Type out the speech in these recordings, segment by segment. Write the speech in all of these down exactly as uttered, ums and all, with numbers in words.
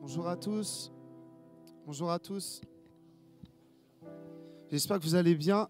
Bonjour à tous. Bonjour à tous. J'espère que vous allez bien.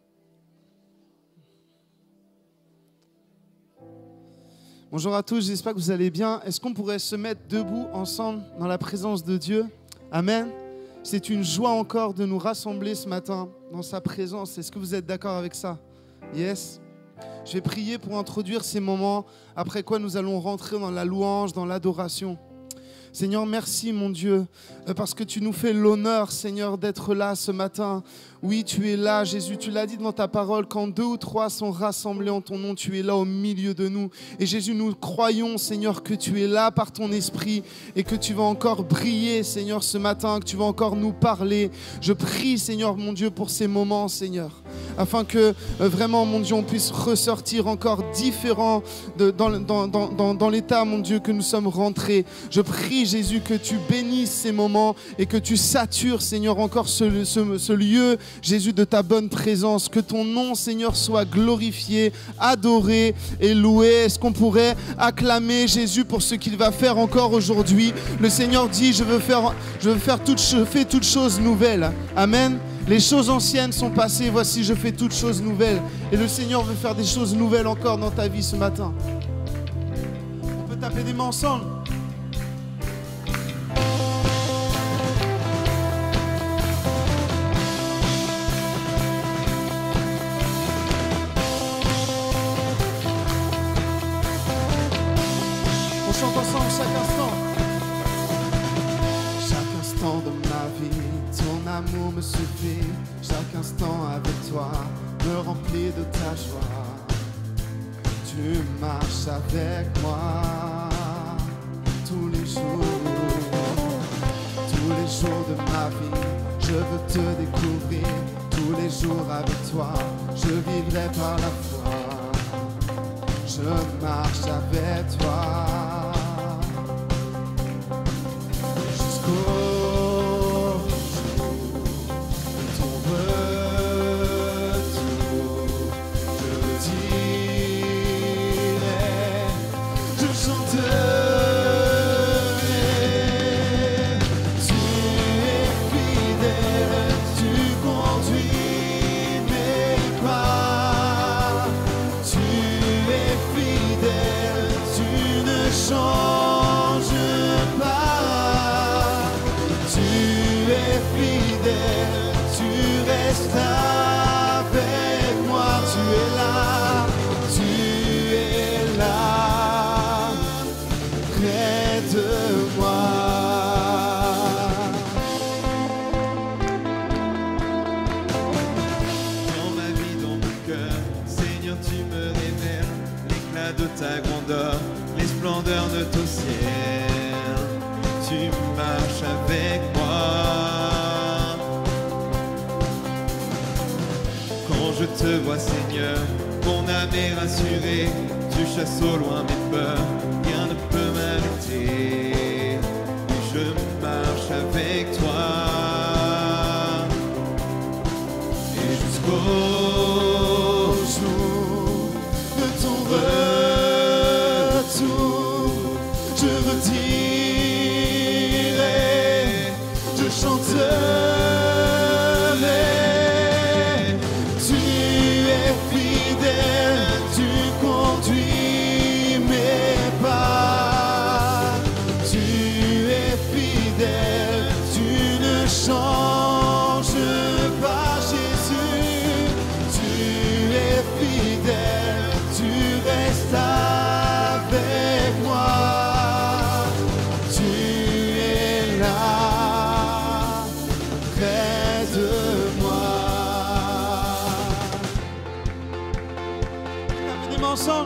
Bonjour à tous, j'espère que vous allez bien. Est-ce qu'on pourrait se mettre debout ensemble dans la présence de Dieu? Amen. C'est une joie encore de nous rassembler ce matin dans sa présence. Est-ce que vous êtes d'accord avec ça? Yes. Je vais prier pour introduire ces moments, après quoi nous allons rentrer dans la louange, dans l'adoration. Seigneur, merci mon Dieu, parce que tu nous fais l'honneur, Seigneur, d'être là ce matin. Oui, tu es là, Jésus, tu l'as dit dans ta parole, quand deux ou trois sont rassemblés en ton nom, tu es là au milieu de nous. Et Jésus, nous croyons, Seigneur, que tu es là par ton esprit et que tu vas encore briller, Seigneur, ce matin, que tu vas encore nous parler. Je prie, Seigneur, mon Dieu, pour ces moments, Seigneur, afin que euh, vraiment, mon Dieu, on puisse ressortir encore différent de, dans, dans, dans, dans, dans l'état, mon Dieu, que nous sommes rentrés. Je prie, Jésus, que tu bénisses ces moments et que tu satures, Seigneur, encore ce, ce, ce lieu, Jésus, de ta bonne présence. Que ton nom, Seigneur, soit glorifié, adoré et loué. Est-ce qu'on pourrait acclamer Jésus pour ce qu'il va faire encore aujourd'hui? Le Seigneur dit, je veux faire, je veux faire toute, je fais toutes choses nouvelles. Amen. Les choses anciennes sont passées, voici, je fais toutes choses nouvelles. Et le Seigneur veut faire des choses nouvelles encore dans ta vie ce matin. On peut taper des mains ensemble. On chante ensemble chaque instant. Chaque instant de ma vie, ton amour me suffit. Chaque instant avec toi me remplit de ta joie. Tu marches avec moi tous les jours. Tous les jours de ma vie, je veux te découvrir. Tous les jours avec toi, je vivrai par la foi. Je marche avec toi jusqu'au ta grandeur, les splendeurs de ton ciel. Tu marches avec moi. Quand je te vois, Seigneur, mon âme est rassurée. Tu chasses au loin mes peurs, rien ne peut m'arrêter. Et je marche avec toi. Et jusqu'au jour de ton retour, je redirai, je chanterai. Tu es fidèle, tu conduis mes pas. Tu es fidèle, tu ne changes pas, Jésus. Tu es fidèle, tu restes avec moi. Ensemble.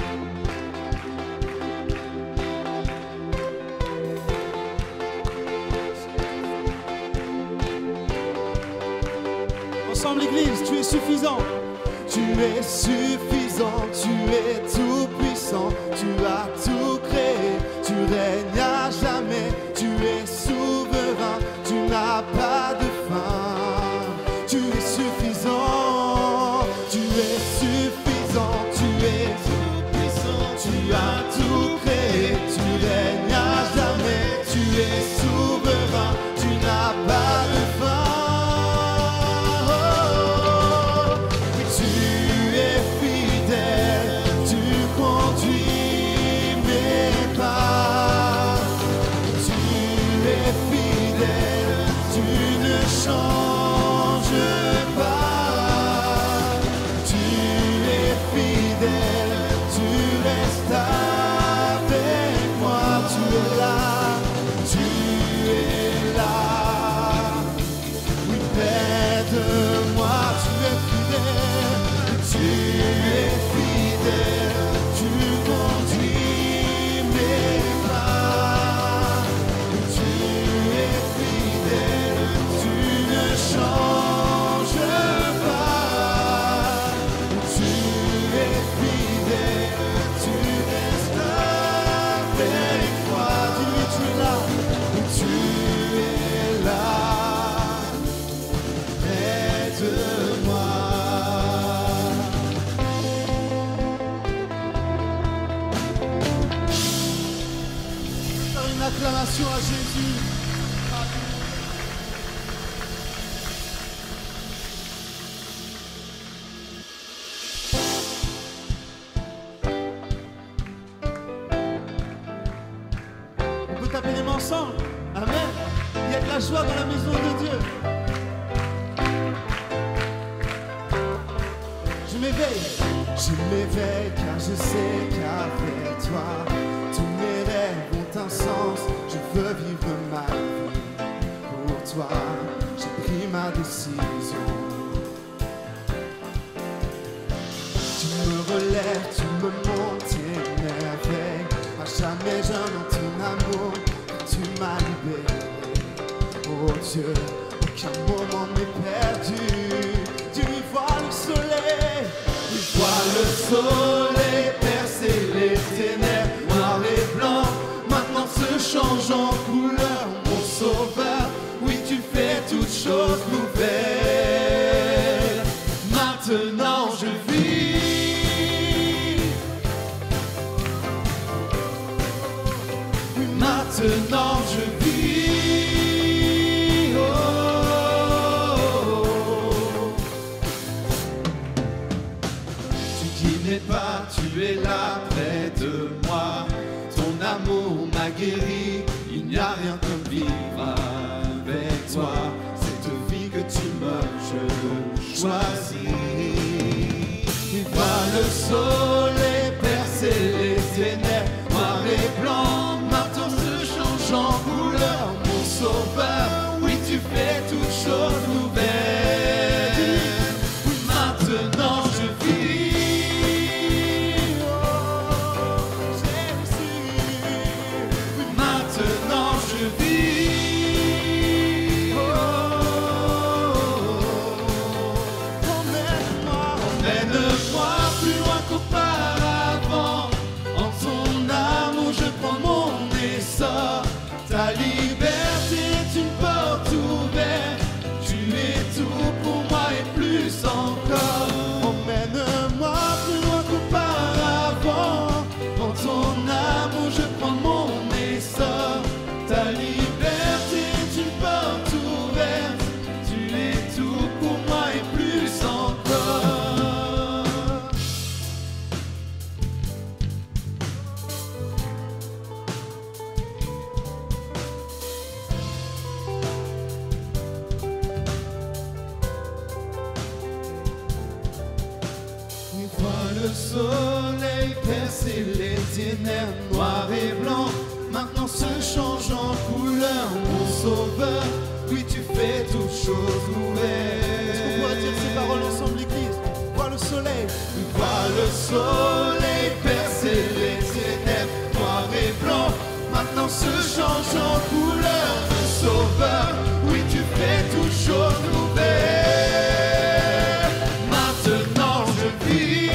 Ensemble l'église, tu es suffisant. Tu es suffisant, tu es tout puissant, tu as tout créé, tu règnes à jamais, tu es souverain, tu n'as pas de fin. Tu es suffisant, tu es suffisant, tu es tout puissant, tu as tout créé, tu règnes à jamais, tu es souverain. bénédiction à Jésus. On peut taper les mains ensemble. Amen. Il y a de la joie dans la maison de Dieu. Je m'éveille, je m'éveille car je sais qu'avec toi, tous mes rêves ont un sens. Je veux vivre ma vie pour toi. J'ai pris ma décision. Tu me relèves, tu me montres tes merveilles. À jamais je dans ton amour, tu m'as libéré. Oh Dieu, aucun moment m'est perdu. Tu vois le soleil, tu vois le soleil percer les ténèbres, noir et blanc, maintenant se change en couleur. Mon sauveur, oui tu fais toutes choses nouvelles. Maintenant je vis, oui maintenant je vis. Pas, tu es là près de moi, ton amour m'a guéri, il n'y a rien comme vivre avec toi, cette vie que tu me je choisis. Tu vois le soleil percer les ténèbres, noir et blanc, maintenant se change en couleur. Mon sauveur, oui tu fais toutes choses nouvelles. Maintenant je vis. Ta liberté est une porte ouverte. Tu es tout pour moi et plus encore. Emmène-moi plus loin qu'auparavant. En ton amour je prends mon essor. Ta liberté est une porte ouverte. Tu es tout pour moi et plus encore. Le soleil percer les ténèbres, noir et blanc, maintenant se change en couleur. Mon sauveur, oui tu fais toutes choses nouvelles. Est-ce qu'on pourrait dire ces paroles ensemble, l'église? Vois le soleil, vois le soleil percer les ténèbres, noir et blanc, maintenant se change en couleur. Mon sauveur, oui tu fais toutes choses nouvelles. Maintenant je vis.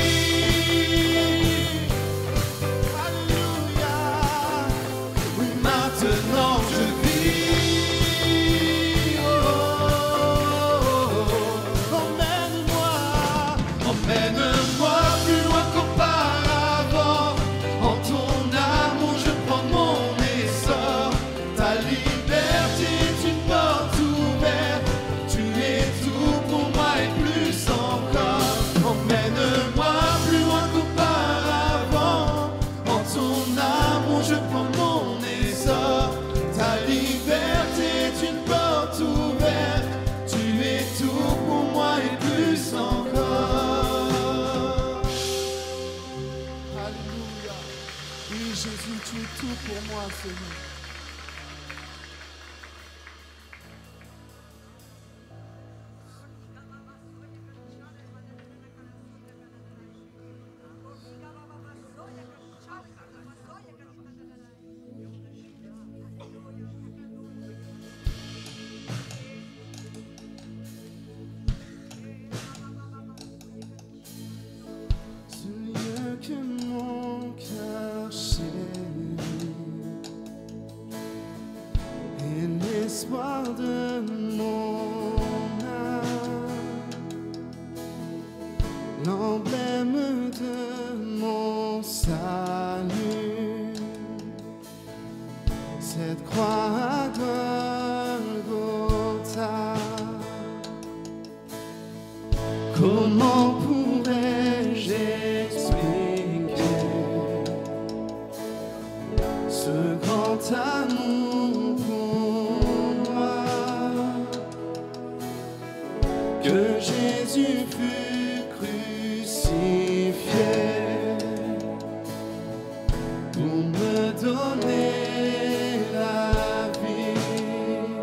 Maintenant je vis, oh, oh, oh. Emmène-moi, emmène-moi plus loin qu'auparavant. En ton amour je prends mon essor. Ta liberté est une porte ouverte. Tu es tout pour moi et plus encore. Emmène-moi plus loin qu'auparavant. En ton amour je prends mon essor. Ta liberté est une porte ouverte. Tu es tout pour moi et plus encore. Alléluia. Oui, Jésus, tu es tout pour moi, Seigneur. Que mon cœur chérit et l'espoir de mon âme, l'emblème de mon salut, cette croix à Golgotha. Comment pourrais-je expliquer ce grand amour pour moi, que Jésus fut crucifié pour me donner la vie.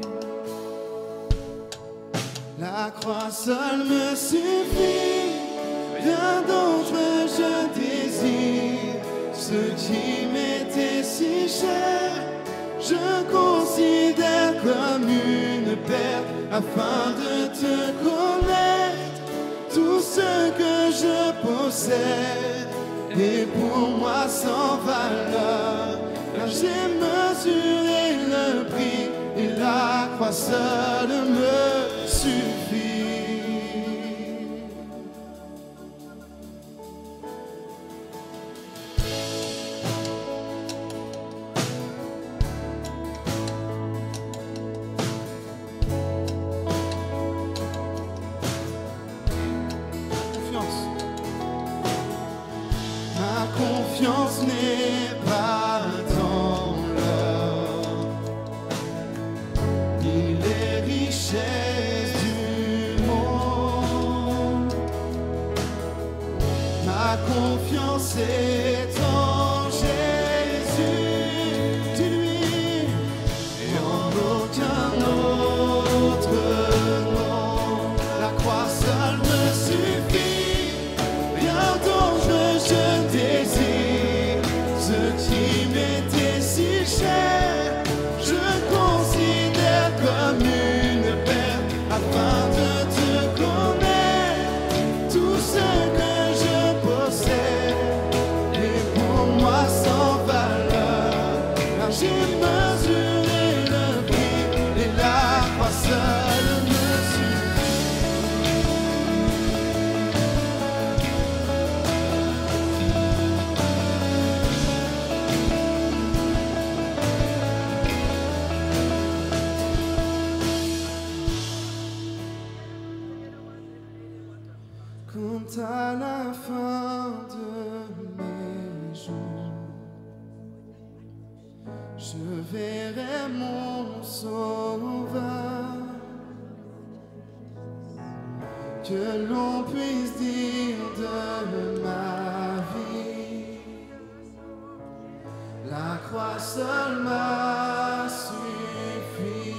La croix seule me suffit, rien d'autre je désire. Ce qui m'était si cher, je considère comme une perte afin de te connaître. Tout ce que je possède est pour moi sans valeur, car j'ai mesuré le prix et la croix seule me suffit. Confiance n'est pas dans l'or, ni les richesses du monde. Ma confiance est en Jésus, dis-lui, et en aucun autre nom. La croix seule me suffit, rien d'autre je désire. Ce qui m'était si cher, je considère comme une perte afin de te connaître. Tout ce que je possède est pour moi sans valeur, car j'ai mesuré le prix et la croix seule me quand à la fin de mes jours, je verrai mon Sauveur, que l'on puisse dire de ma vie, la croix seule m'a suffi.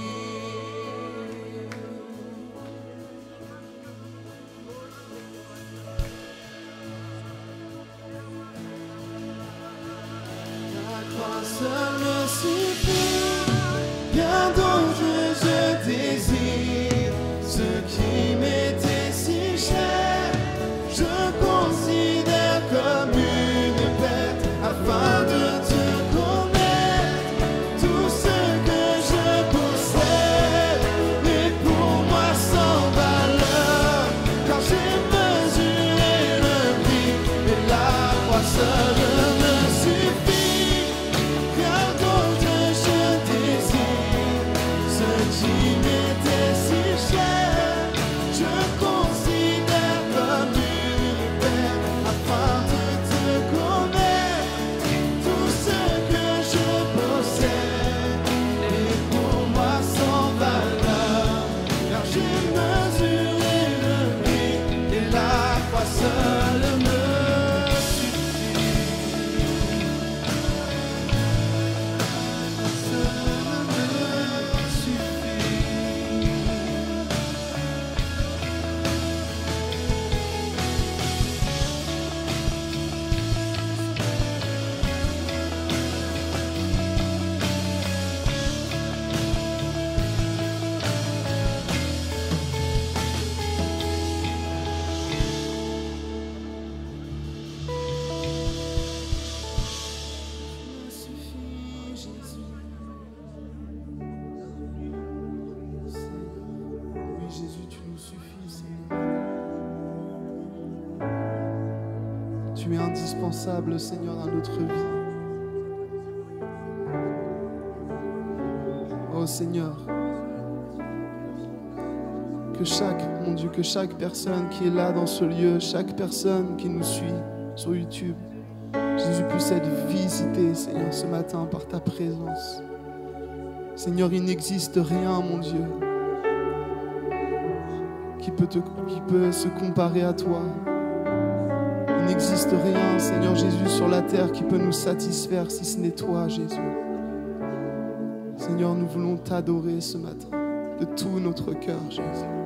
Seul me suffit, rien d'autre je désire. Ce qui m'était si cher, je considère comme une perte afin de te connaître. Tout ce que je possède est pour moi sans valeur, car j'ai mesuré le prix et la croix seule me suffit. Qui m'était si cher, je considère comme une perte afin de te connaître. Tout ce que je possède est pour moi sans valeur, car j'ai mesuré le prix et la croix seule me Tu es indispensable, Seigneur, dans notre vie. Oh Seigneur, que chaque, mon Dieu, que chaque personne qui est là dans ce lieu, chaque personne qui nous suit sur YouTube, Jésus puisse être visité, Seigneur, ce matin par ta présence. Seigneur, il n'existe rien, mon Dieu, qui peut, te, qui peut se comparer à toi. Il n'existe rien, Seigneur Jésus, sur la terre qui peut nous satisfaire si ce n'est toi, Jésus. Seigneur, nous voulons t'adorer ce matin de tout notre cœur, Jésus.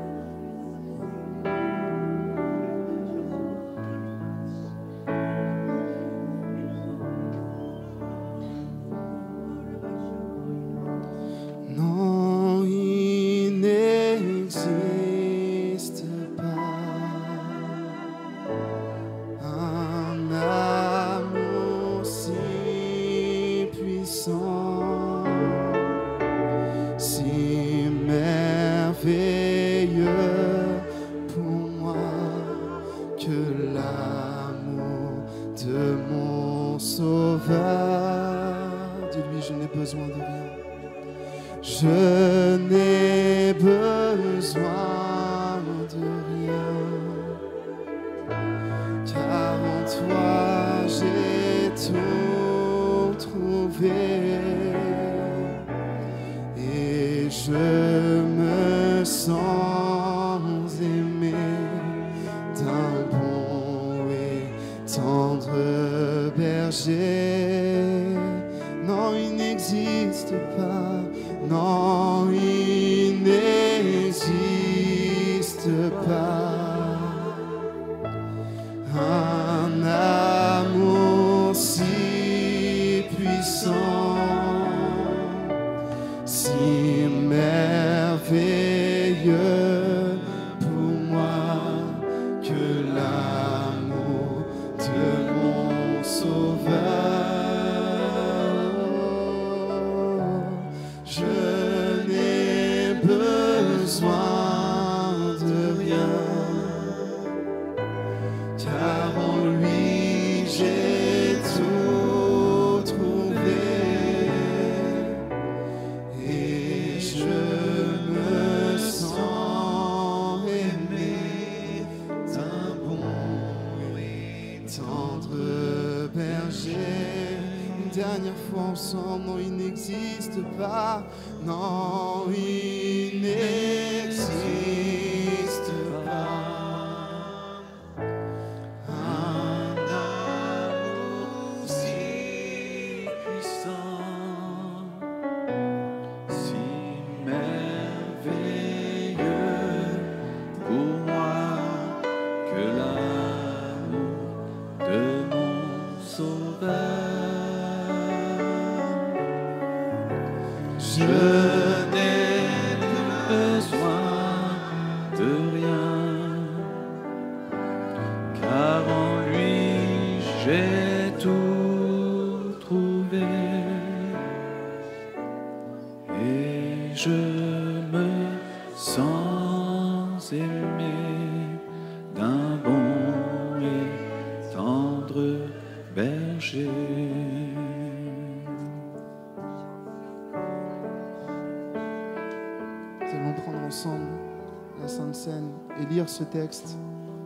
Ce texte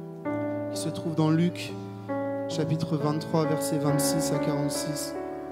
qui se trouve dans Luc chapitre vingt-trois versets vingt-six à quarante-six.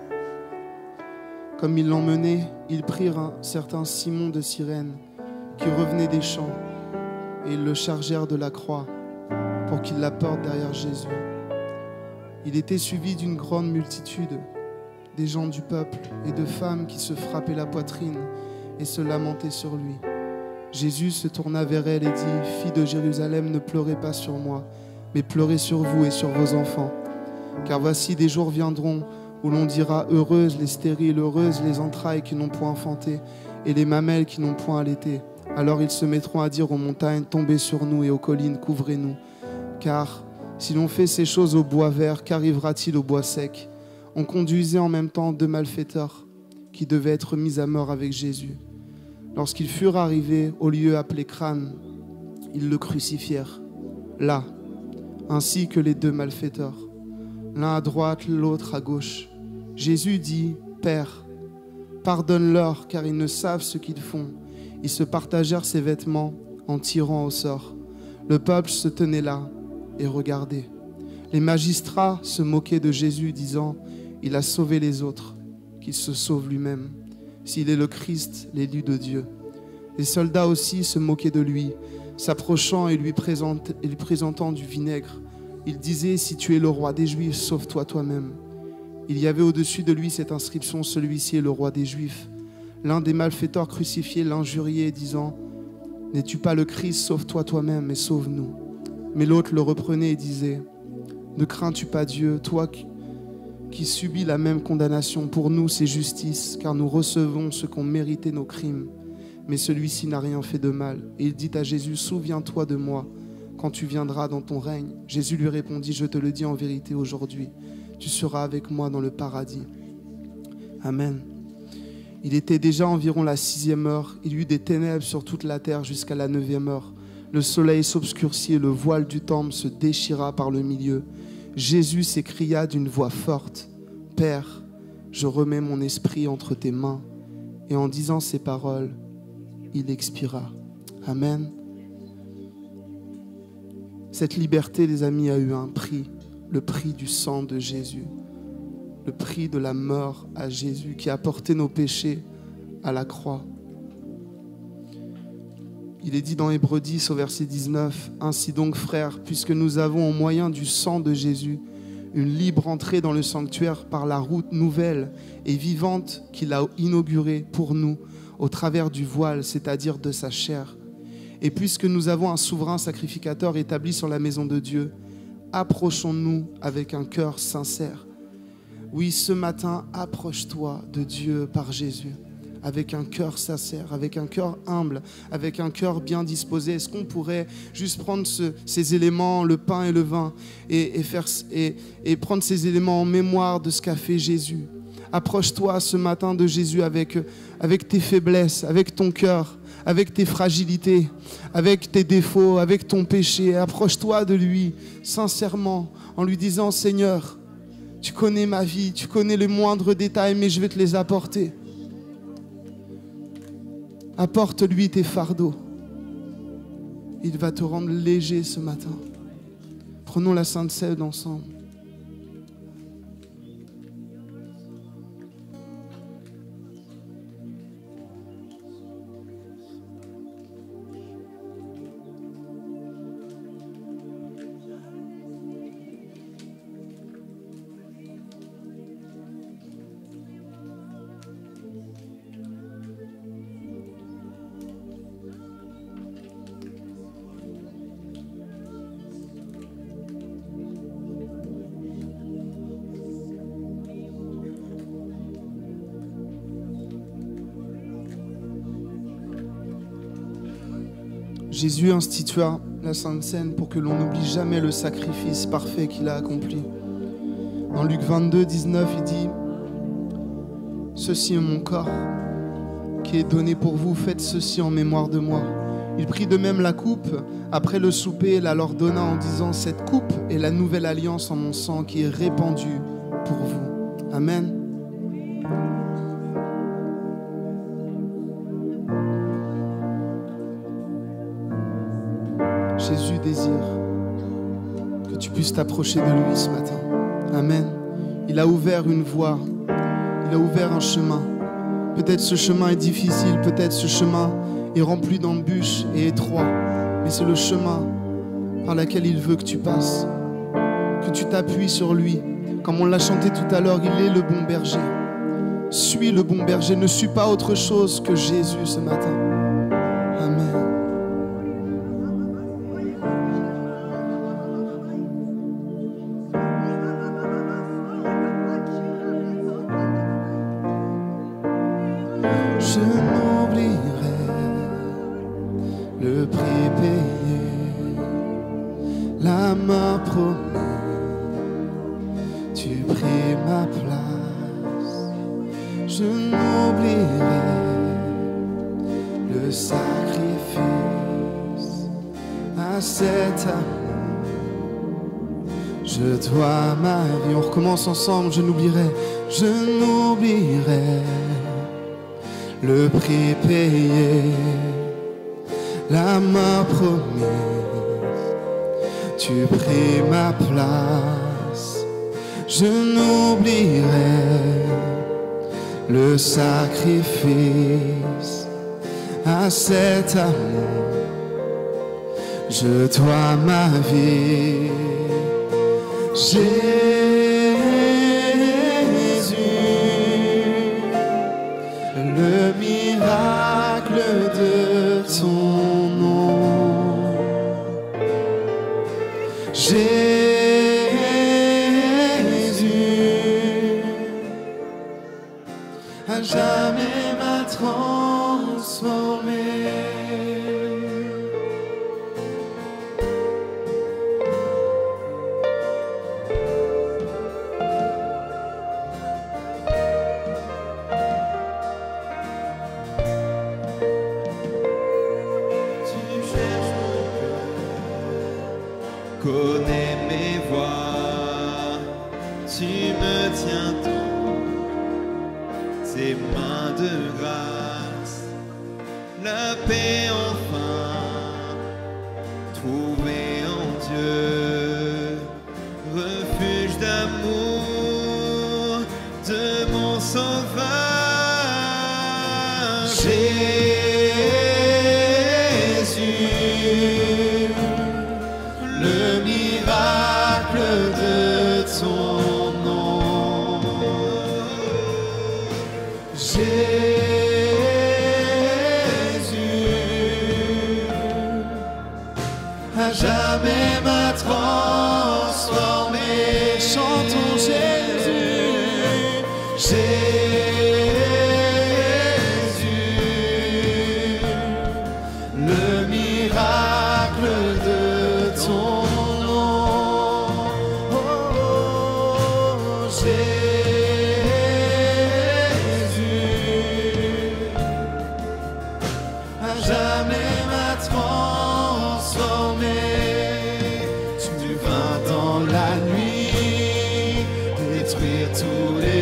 Comme ils l'emmenaient, ils prirent un certain Simon de Cyrène qui revenait des champs et ils le chargèrent de la croix pour qu'il la porte derrière Jésus. Il était suivi d'une grande multitude, des gens du peuple et de femmes qui se frappaient la poitrine et se lamentaient sur lui. Jésus se tourna vers elle et dit « Fille de Jérusalem, ne pleurez pas sur moi, mais pleurez sur vous et sur vos enfants. Car voici des jours viendront où l'on dira « Heureuses les stériles, heureuses les entrailles qui n'ont point enfanté, et les mamelles qui n'ont point allaité. Alors ils se mettront à dire aux montagnes « Tombez sur nous, et aux collines, couvrez-nous. Car si l'on fait ces choses au bois vert, qu'arrivera-t-il au bois sec ?» On conduisait en même temps deux malfaiteurs qui devaient être mis à mort avec Jésus. Lorsqu'ils furent arrivés au lieu appelé Crâne, ils le crucifièrent, là, ainsi que les deux malfaiteurs, l'un à droite, l'autre à gauche. Jésus dit, « Père, Pardonne-leur, car ils ne savent ce qu'ils font. » Ils se partagèrent ses vêtements en tirant au sort. Le peuple se tenait là et regardait. Les magistrats se moquaient de Jésus, disant « Il a sauvé les autres, qu'il se sauve lui-même, s'il est le Christ, l'élu de Dieu. » Les soldats aussi se moquaient de lui, s'approchant et lui, présente, et lui présentant du vinaigre. Ils disaient « Si tu es le roi des Juifs, sauve-toi toi-même. » Il y avait au-dessus de lui cette inscription « Celui-ci est le roi des Juifs. » L'un des malfaiteurs crucifiés l'injuriait, disant « N'es-tu pas le Christ, sauve-toi toi-même et sauve-nous. » Mais l'autre le reprenait et disait « Ne crains-tu pas Dieu, toi qui, qui subis la même condamnation? Pour nous, c'est justice, car nous recevons ce qu'ont mérité nos crimes. Mais celui-ci n'a rien fait de mal. » Et il dit à Jésus « Souviens-toi de moi quand tu viendras dans ton règne. » Jésus lui répondit « Je te le dis en vérité aujourd'hui. Tu seras avec moi dans le paradis. » Amen. Il était déjà environ la sixième heure. Il y eut des ténèbres sur toute la terre jusqu'à la neuvième heure. Le soleil s'obscurcit et le voile du temple se déchira par le milieu. Jésus s'écria d'une voix forte, « Père, je remets mon esprit entre tes mains. » Et en disant ces paroles, il expira. Amen. Cette liberté, les amis, a eu un prix. Le prix du sang de Jésus, le prix de la mort à Jésus qui a porté nos péchés à la croix. Il est dit dans Hébreux dix au verset dix-neuf, « Ainsi donc, frères, puisque nous avons au moyen du sang de Jésus une libre entrée dans le sanctuaire par la route nouvelle et vivante qu'il a inaugurée pour nous au travers du voile, c'est-à-dire de sa chair. Et puisque nous avons un souverain sacrificateur établi sur la maison de Dieu, approchons-nous avec un cœur sincère. » Oui, ce matin, approche-toi de Dieu par Jésus, avec un cœur sincère, avec un cœur humble, avec un cœur bien disposé. Est-ce qu'on pourrait juste prendre ce, ces éléments, le pain et le vin, et, et, faire, et, et prendre ces éléments en mémoire de ce qu'a fait Jésus? Approche-toi ce matin de Jésus avec, avec tes faiblesses, avec ton cœur, avec tes fragilités, avec tes défauts, avec ton péché. Approche-toi de lui sincèrement en lui disant « Seigneur, tu connais ma vie, tu connais les moindres détails, mais je vais te les apporter. » Apporte-lui tes fardeaux. Il va te rendre léger ce matin. Prenons la Sainte Seine ensemble. Jésus institua la Sainte Seine pour que l'on n'oublie jamais le sacrifice parfait qu'il a accompli. Dans Luc vingt-deux, dix-neuf, il dit « Ceci est mon corps qui est donné pour vous, faites ceci en mémoire de moi. » Il prit de même la coupe après le souper et la leur donna en disant « Cette coupe est la nouvelle alliance en mon sang qui est répandue pour vous. » Amen. Jésus désire que tu puisses t'approcher de lui ce matin. Amen. Il a ouvert une voie. Il a ouvert un chemin. Peut-être ce chemin est difficile. Peut-être ce chemin est rempli d'embûches et étroit. Mais c'est le chemin par lequel il veut que tu passes. Que tu t'appuies sur lui. Comme on l'a chanté tout à l'heure, il est le bon berger. Suis le bon berger. Ne suis pas autre chose que Jésus ce matin. Amen. Je n'oublierai le prix payé, la main promise, tu pris ma place. Je n'oublierai le sacrifice à cet amour. Je dois ma vie. On recommence ensemble. Je n'oublierai, je n'oublierai le prix payé, la mort promise, tu pris ma place. Je n'oublierai le sacrifice, à cet amour je dois ma vie. Jésus, le miracle de ton nom. Jésus, à jamais m'a transformé. Connais mes voies, tu me tiens dans tes mains de grâce. La paix enfin trouvée en Dieu, refuge d'amour de mon sauveur. Jésus, le miracle de ton nom. Jésus, à jamais m'a transformé. Chantons Jésus, Jésus, le miracle de ton nom. Oh, Jésus, à jamais m'a transformé. Tu vins dans la nuit détruire tous les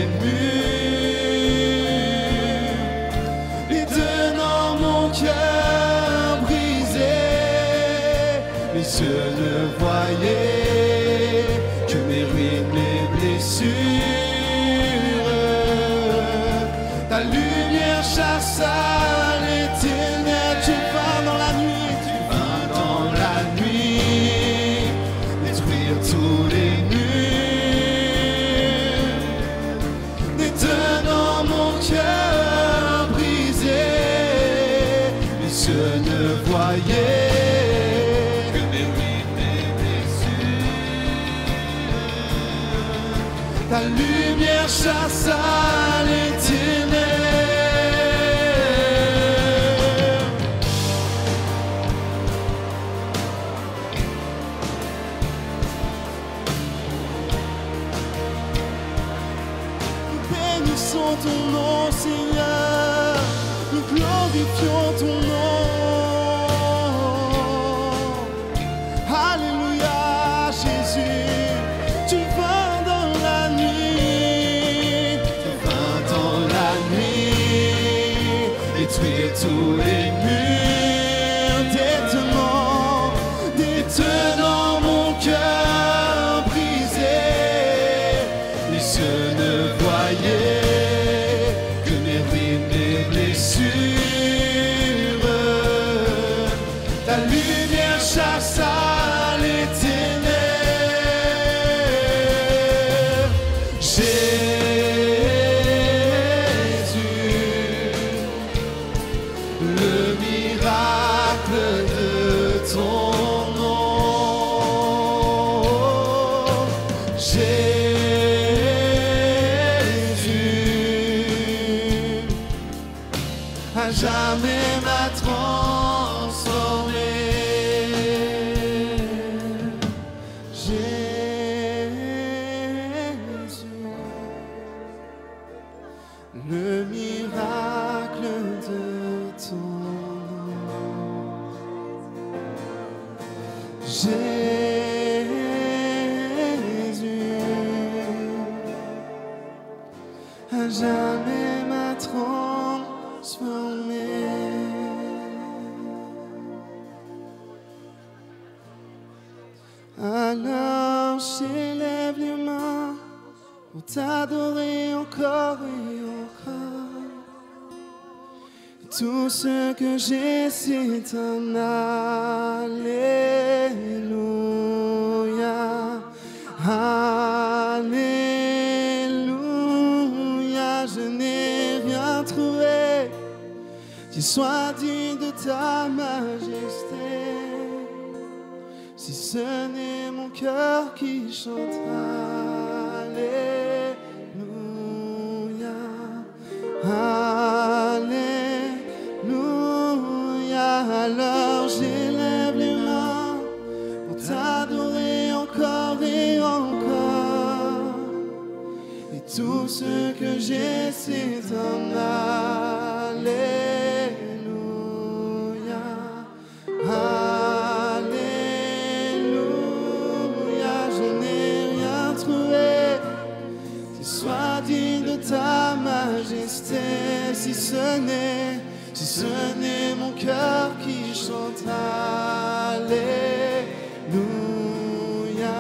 murs, et tenant mon cœur brisé, mes yeux ne voyaient que mes ruines, mes blessures. Ta lumière chassa l'éternel. Tu vas dans la nuit, tu vas dans la nuit détruire tous les murs, détenant mon cœur brisé, mes yeux ne voyaient que mes ruines, mes blessures. Ta lumière chassa l'éternel. Bénissons ton nom, Seigneur, nous glorifions ton nom. Alléluia, Jésus, tu vas dans la nuit, tu vas dans la nuit détruire tous les murs, détenant, détenant mon cœur brisé, les yeux ne voyaient que mes ruines, mes blessures. Ta lumière chassa l'éternel. Jésus, le miracle de ton nom. Jésus, à jamais m'a transformé. Jésus, le miracle de ton nom. Jésus, à jamais m'a transformé. Alors j'élève les mains pour t'adorer encore et encore. Tout ce que j'ai, c'est un Alléluia. Alléluia. Je n'ai rien trouvé qui soit digne de ta majesté, si ce n'est mon cœur qui chante Alléluia. Alléluia. Alors j'élève les mains pour t'adorer encore et encore. Et tout ce que j'ai, c'est un Alléluia. Alléluia. Je n'ai rien trouvé qui soit digne de ta majesté, si ce n'est, si ce n'est mon cœur qui chante Alléluia.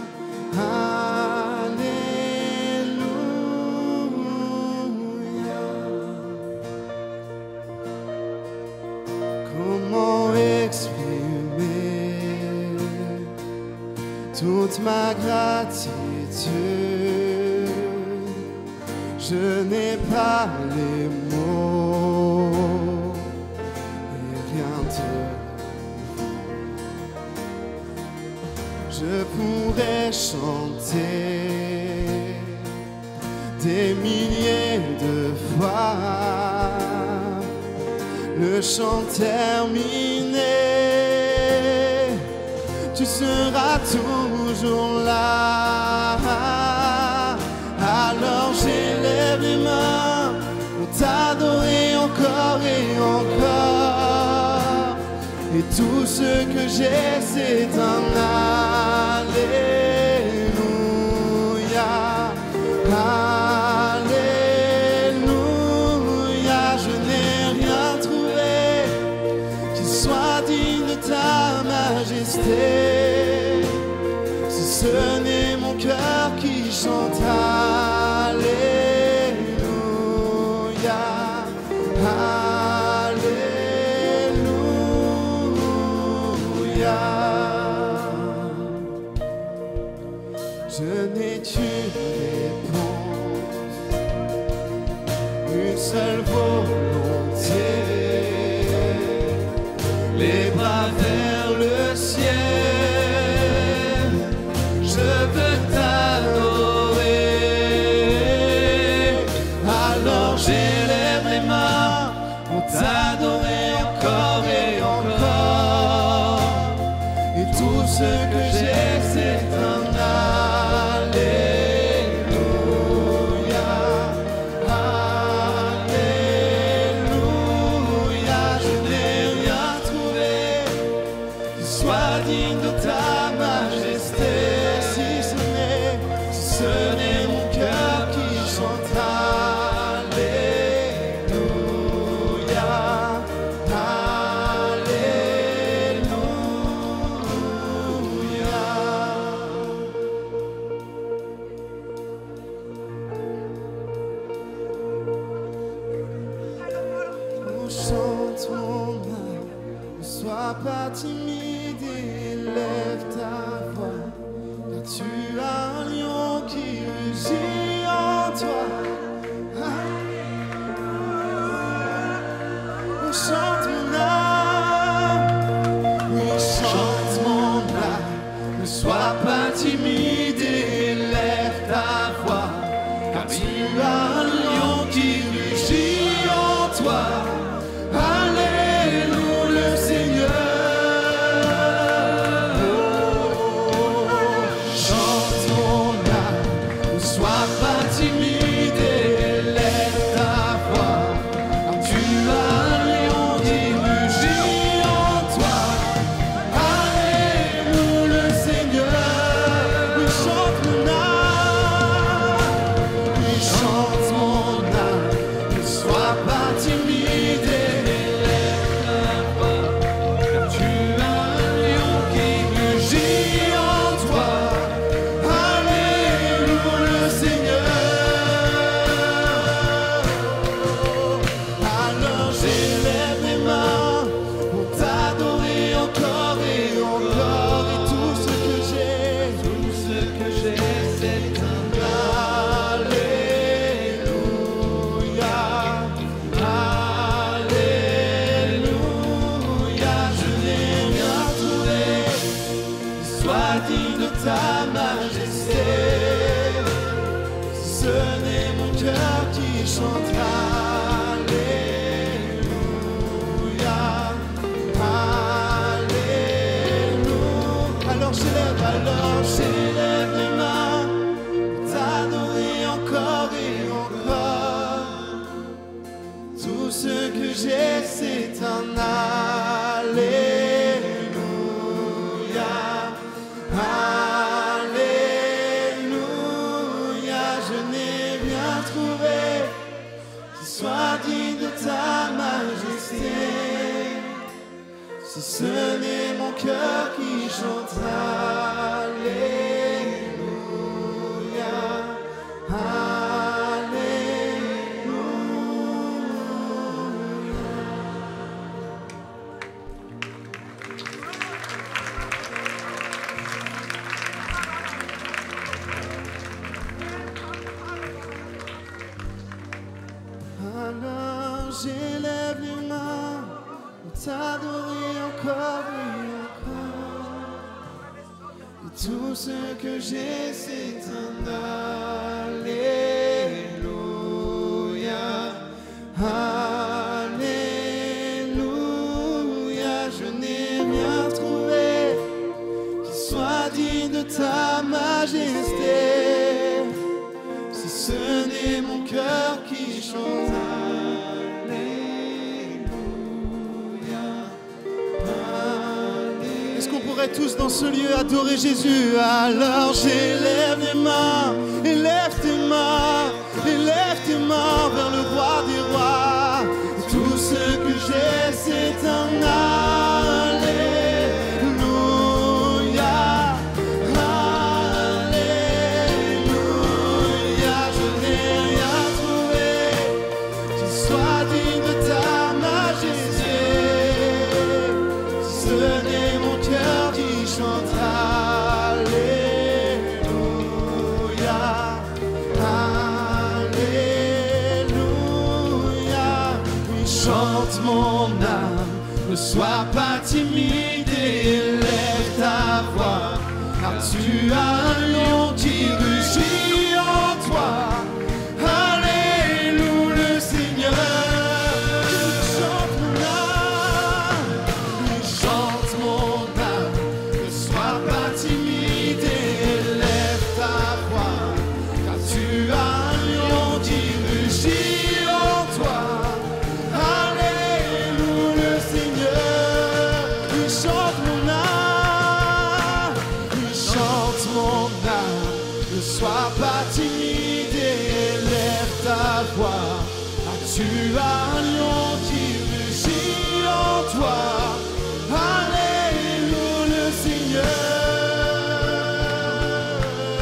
Alléluia. Comment exprimer toute ma gratitude? Je n'ai pas les mots et rien de. Je pourrais chanter des milliers de fois le chant terminé. Tu seras toujours là. Alors j'élève les mains pour t'adorer encore et encore. Et tout ce que j'ai, c'est un Alléluia. Alléluia. Je n'ai rien trouvé qui soit digne de ta majesté, si ce n'est mon cœur qui chante Alléluia. Alléluia. Je n'ai qu'une réponse, une seule volonté, les bras vers le ciel. Je veux t'adorer. Alors j'élève les mains pour t'adorer encore et encore. Et tout ce que j'ai, c'est un Alléluia. Alléluia. Je n'ai rien trouvé qui soit digne de ta majesté, si ce n'est, si ce n'est mon cœur qui chante Alléluia. Alléluia. Oh, chante mon âme, ne sois pas timide et lève ta voix, car tu as un lion qui rugit en toi. Oh, chante mon âme, oui, chante mon âme, ne sois pas timide et lève ta voix, car tu as un lion qui rugit en toi. Alléluia, le Seigneur. Oh, chante mon âme, ne sois pas timide et lève ta voix, car tu as un lion qui rugit en toi. Alléluia, le Seigneur. sois digne de ta majesté. Si ce n'est mon cœur qui chantera, Alléluia, Alléluia. Alors j'élève, alors j'élève les mains, t'adorer encore et encore. Tout ce que j'ai, c'est un Alléluia, Alléluia. Je n'ai rien trouvé qui soit digne de ta majesté. Si ce n'est mon cœur qui chantera, Alléluia, alors j'élève les mains pour t'adorer encore et encore. Et tout ce que j'ai, c'est un Alléluia, Alléluia. Je n'ai rien trouvé qui soit digne de ta majesté. Si ce n'est mon cœur qui chante, Alléluia, Alléluia. Est-ce qu'on pourrait tous dans ce lieu adorer Jésus? Alors j'élève les mains, élève tes mains, élève tes mains vers le roi des rois. Et tout ce que j'ai, c'est un Alléluia, Alléluia. Je n'ai rien trouvé qui soit digne de ta majesté. Si ce n'est mon cœur qui chantera, Alléluia, Alléluia. Oui, chante mon âme, ne sois pas timide et élève ta voix, car tu as un lion qui rugit en toi. Alléluia, le Seigneur. Chante mon âme, oui, chante mon âme, ne sois pas timide et élève ta voix, car tu as un lion qui rugit en toi. Alléluia, le Seigneur. Oui, chante mon âme, oui, chante mon âme, ne sois pas timide et élève ta voix, car tu as un lion qui rugit en toi. Alléluia, le Seigneur.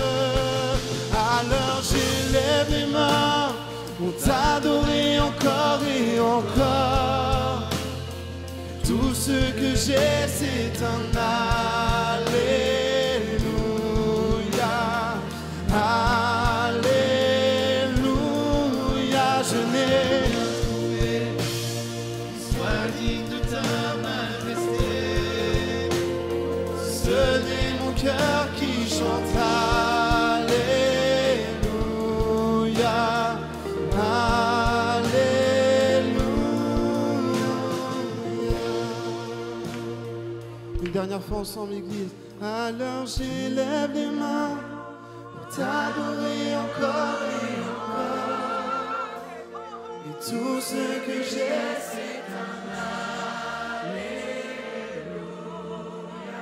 Alors j'élève les mains pour t'adorer encore et encore. Tout ce que j'ai, c'est un Alléluia, Alléluia. Je n'ai rien trouvé qui soit digne de ta majesté. Ce n'est mon cœur qui chante, Alléluia, Alléluia. Une dernière fois ensemble, Église. Alors j'élève les mains pour t'adorer encore et encore. Et tout ce que j'ai, c'est un Alléluia,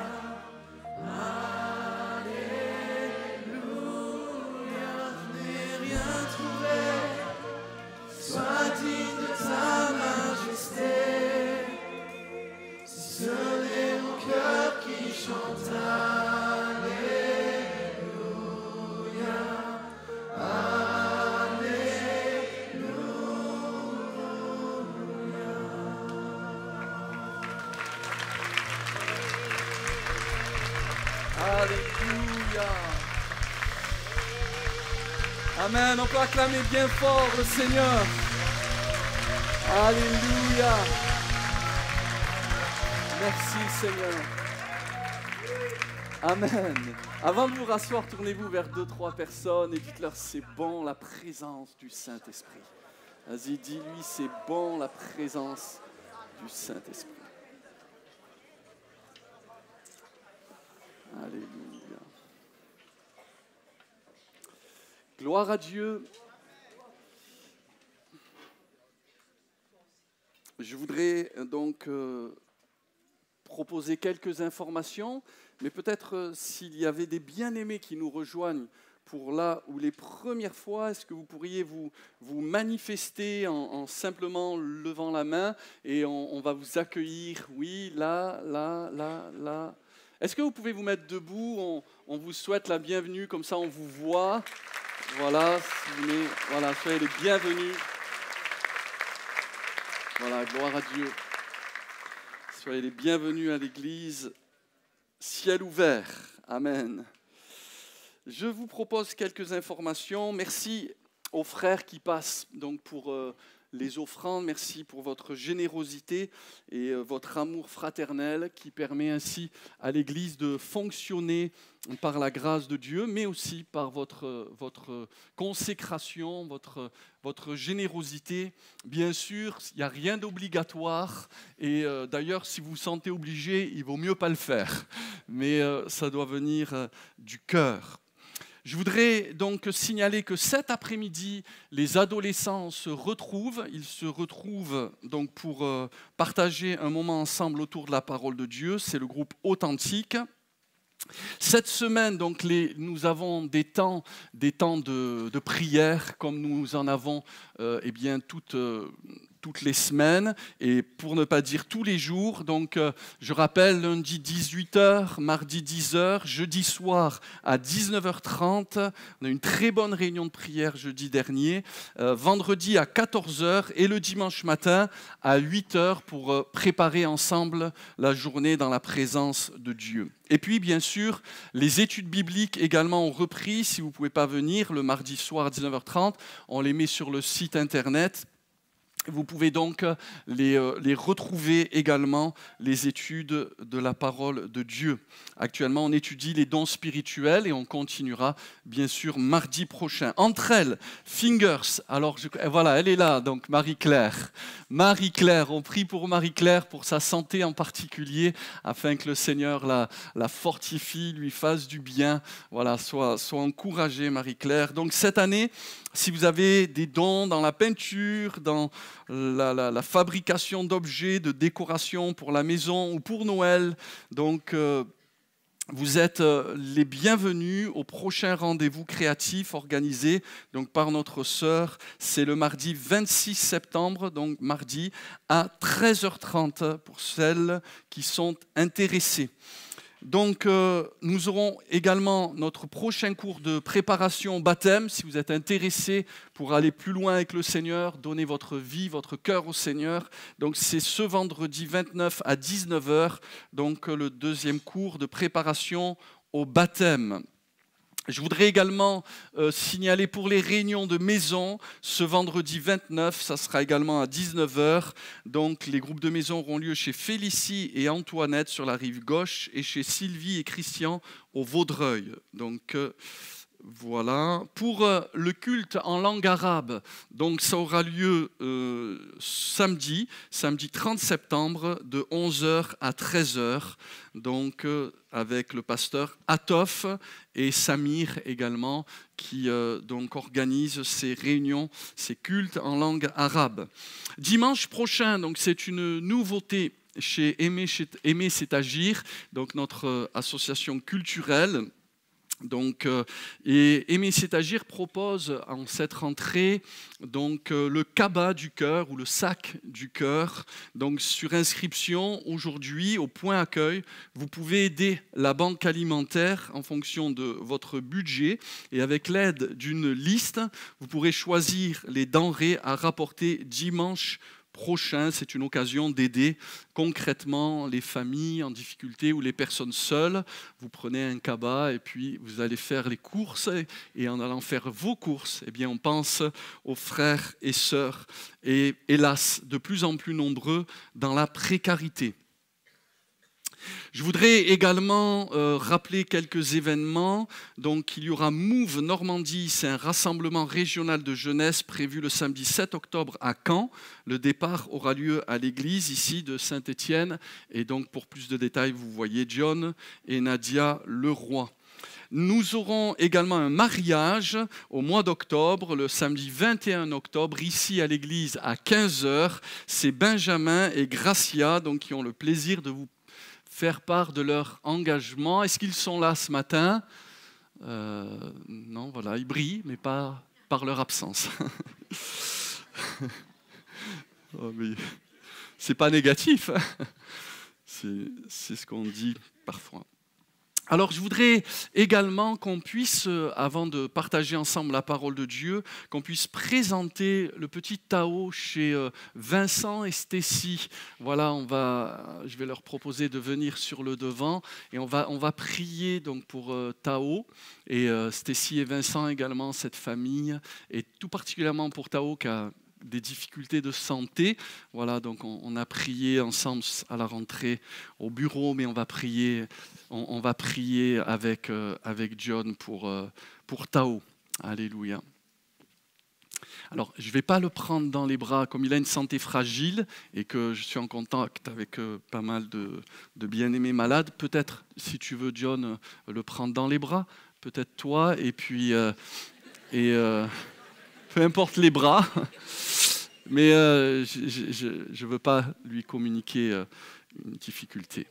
Alléluia. Je n'ai rien trouvé, sois digne de ta majesté. Si ce n'est mon cœur qui chante, Alléluia, Alléluia. Alléluia. Amen. On peut acclamer bien fort le Seigneur. Alléluia. Merci Seigneur. Amen. Avant de vous rasseoir, tournez-vous vers deux, trois personnes et dites-leur c'est bon la présence du Saint-Esprit. Vas-y, dis-lui c'est bon la présence du Saint-Esprit. Alléluia. Gloire à Dieu. Je voudrais donc euh, proposer quelques informations, mais peut-être euh, s'il y avait des bien-aimés qui nous rejoignent pour là ou les premières fois, est-ce que vous pourriez vous, vous manifester en, en simplement levant la main et on, on va vous accueillir, oui, là, là, là, là. Est-ce que vous pouvez vous mettre debout? on, on vous souhaite la bienvenue, comme ça on vous voit. Voilà, si vous venez, voilà, soyez les bienvenus. Voilà, gloire à Dieu. Soyez les bienvenus à l'église Ciel ouvert. Amen. Je vous propose quelques informations. Merci aux frères qui passent donc pour euh, les offrandes. Merci pour votre générosité et euh, votre amour fraternel qui permet ainsi à l'église de fonctionner par la grâce de Dieu, mais aussi par votre, votre consécration, votre, votre générosité. Bien sûr, il n'y a rien d'obligatoire et euh, d'ailleurs, si vous vous sentez obligé, il vaut mieux pas le faire. Mais euh, ça doit venir euh, du cœur. Je voudrais donc signaler que cet après-midi, les adolescents se retrouvent. Ils se retrouvent donc pour euh, partager un moment ensemble autour de la parole de Dieu. C'est le groupe Authentique. Cette semaine, donc, les, nous avons des temps, des temps de, de prière, comme nous en avons euh, eh bien, toutes, euh, toutes les semaines, et pour ne pas dire tous les jours. Donc, euh, je rappelle, lundi dix-huit heures, mardi dix heures, jeudi soir à dix-neuf heures trente. On a une très bonne réunion de prière jeudi dernier, euh, vendredi à quatorze heures et le dimanche matin à huit heures pour euh, préparer ensemble la journée dans la présence de Dieu. Et puis, bien sûr, les études bibliques également ont repris. Si vous ne pouvez pas venir, le mardi soir à dix-neuf heures trente, on les met sur le site internet. Vous pouvez donc les, les retrouver également, les études de la parole de Dieu. Actuellement, on étudie les dons spirituels et on continuera, bien sûr, mardi prochain. Entre elles, Fingers, alors je, voilà, elle est là, donc Marie-Claire. Marie-Claire, on prie pour Marie-Claire, pour sa santé en particulier, afin que le Seigneur la, la fortifie, lui fasse du bien. Voilà, sois, sois encouragée, Marie-Claire. Donc cette année, si vous avez des dons dans la peinture, dans la, la, la fabrication d'objets, de décoration pour la maison ou pour Noël, donc euh, vous êtes euh, les bienvenus au prochain rendez-vous créatif organisé donc, par notre sœur. C'est le mardi vingt-six septembre, donc mardi à treize heures trente pour celles qui sont intéressées. Donc, euh, nous aurons également notre prochain cours de préparation au baptême. Si vous êtes intéressé pour aller plus loin avec le Seigneur, donner votre vie, votre cœur au Seigneur. Donc, c'est ce vendredi vingt-neuf à dix-neuf heures, donc le deuxième cours de préparation au baptême. Je voudrais également euh, signaler pour les réunions de maison, ce vendredi vingt-neuf, ça sera également à dix-neuf heures. Donc les groupes de maison auront lieu chez Félicie et Antoinette sur la rive gauche et chez Sylvie et Christian au Vaudreuil. Donc euh, voilà. Pour euh, le culte en langue arabe, donc ça aura lieu euh, samedi, samedi trente septembre, de onze heures à treize heures. Donc euh, avec le pasteur Atof et Samir également, qui euh, donc organisent ces réunions, ces cultes en langue arabe. Dimanche prochain, donc c'est une nouveauté chez Aimer, Aimer c'est agir, donc notre euh, association culturelle. Donc, euh, et Aimer c'est agir propose en cette rentrée donc, euh, le cabas du cœur ou le sac du cœur. Donc sur inscription aujourd'hui au point accueil, vous pouvez aider la banque alimentaire en fonction de votre budget et avec l'aide d'une liste, vous pourrez choisir les denrées à rapporter dimanche prochain. C'est une occasion d'aider concrètement les familles en difficulté ou les personnes seules. Vous prenez un cabas et puis vous allez faire les courses et en allant faire vos courses, eh bien on pense aux frères et sœurs et hélas de plus en plus nombreux dans la précarité. Je voudrais également euh, rappeler quelques événements. Donc, il y aura Move Normandie, c'est un rassemblement régional de jeunesse prévu le samedi sept octobre à Caen. Le départ aura lieu à l'église ici de Saint-Étienne. Et donc, pour plus de détails, vous voyez John et Nadia Leroy. Nous aurons également un mariage au mois d'octobre, le samedi vingt et un octobre, ici à l'église à quinze heures. C'est Benjamin et Gracia donc, qui ont le plaisir de vous faire part de leur engagement. Est-ce qu'ils sont là ce matin? euh, Non, voilà, ils brillent, mais pas par leur absence. Oh, mais c'est pas négatif, hein, c'est, c'est ce qu'on dit parfois. Alors, je voudrais également qu'on puisse, avant de partager ensemble la parole de Dieu, qu'on puisse présenter le petit Tao chez Vincent et Stécie. Voilà, on va, je vais leur proposer de venir sur le devant et on va, on va prier donc pour Tao et Stécie et Vincent également, cette famille, et tout particulièrement pour Tao qui a des difficultés de santé. Voilà, donc on, on a prié ensemble à la rentrée au bureau, mais on va prier, on, on va prier avec, euh, avec John pour, euh, pour Tao. Alléluia. Alors, je ne vais pas le prendre dans les bras, comme il a une santé fragile et que je suis en contact avec euh, pas mal de, de bien-aimés malades. Peut-être, si tu veux, John, euh, le prendre dans les bras. Peut-être toi, et puis... Euh, et, euh, peu importe les bras, mais euh, je ne veux pas lui communiquer euh, une difficulté.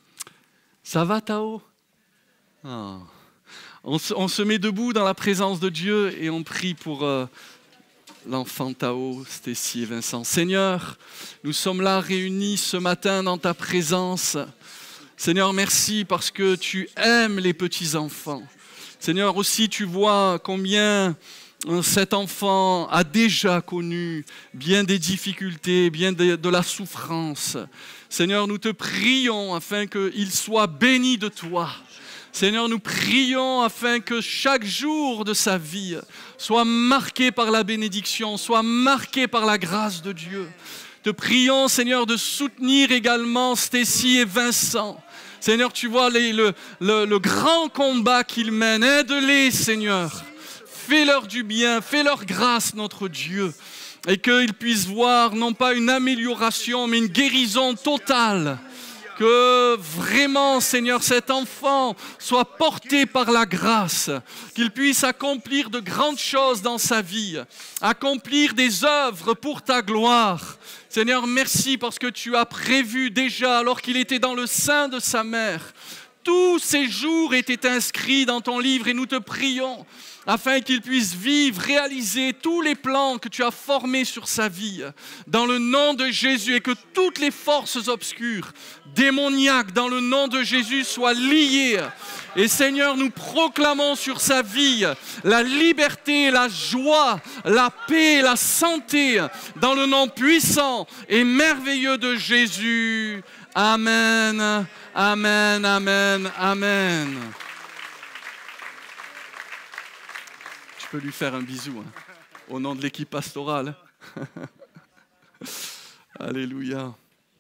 Ça va, Tao? Oh. on, se, on se met debout dans la présence de Dieu et on prie pour euh, l'enfant Tao, Stécie et Vincent. Seigneur, nous sommes là réunis ce matin dans ta présence. Seigneur, merci parce que tu aimes les petits-enfants. Seigneur, aussi tu vois combien... cet enfant a déjà connu bien des difficultés, bien de, de la souffrance. Seigneur, nous te prions afin qu'il soit béni de toi. Seigneur, nous prions afin que chaque jour de sa vie soit marqué par la bénédiction, soit marqué par la grâce de Dieu. Te prions, Seigneur, de soutenir également Stécie et Vincent. Seigneur, tu vois les, le, le, le grand combat qu'ils mènent. Aide-les, Seigneur. Fais-leur du bien, fais-leur grâce, notre Dieu, et qu'ils puissent voir non pas une amélioration, mais une guérison totale. Que vraiment, Seigneur, cet enfant soit porté par la grâce, qu'il puisse accomplir de grandes choses dans sa vie, accomplir des œuvres pour ta gloire. Seigneur, merci parce que tu as prévu déjà, alors qu'il était dans le sein de sa mère, tous ces jours étaient inscrits dans ton livre et nous te prions afin qu'il puisse vivre, réaliser tous les plans que tu as formés sur sa vie, dans le nom de Jésus, et que toutes les forces obscures, démoniaques, dans le nom de Jésus, soient liées. Et Seigneur, nous proclamons sur sa vie la liberté, la joie, la paix, la santé, dans le nom puissant et merveilleux de Jésus. Amen, amen, amen, amen. Je peux lui faire un bisou, hein, au nom de l'équipe pastorale. Alléluia.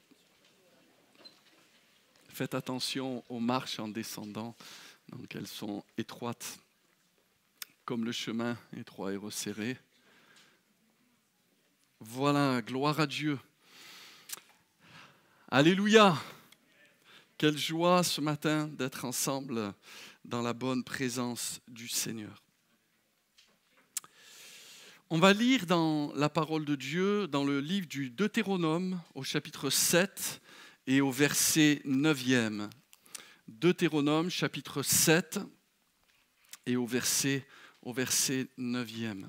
Faites attention aux marches en descendant, donc elles sont étroites, comme le chemin étroit et resserré. Voilà, gloire à Dieu. Alléluia. Quelle joie ce matin d'être ensemble dans la bonne présence du Seigneur. On va lire dans la parole de Dieu, dans le livre du Deutéronome, au chapitre sept et au verset neuvième. Deutéronome, chapitre sept et au verset, au verset neuvième.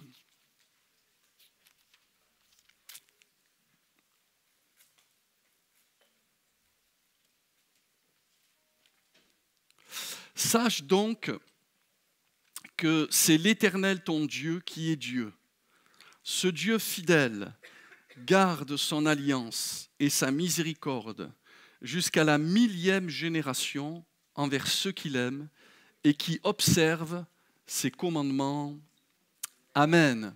Sache donc que c'est l'Éternel ton Dieu qui est Dieu. Ce Dieu fidèle garde son alliance et sa miséricorde jusqu'à la millième génération envers ceux qu'il aime et qui observent ses commandements. Amen.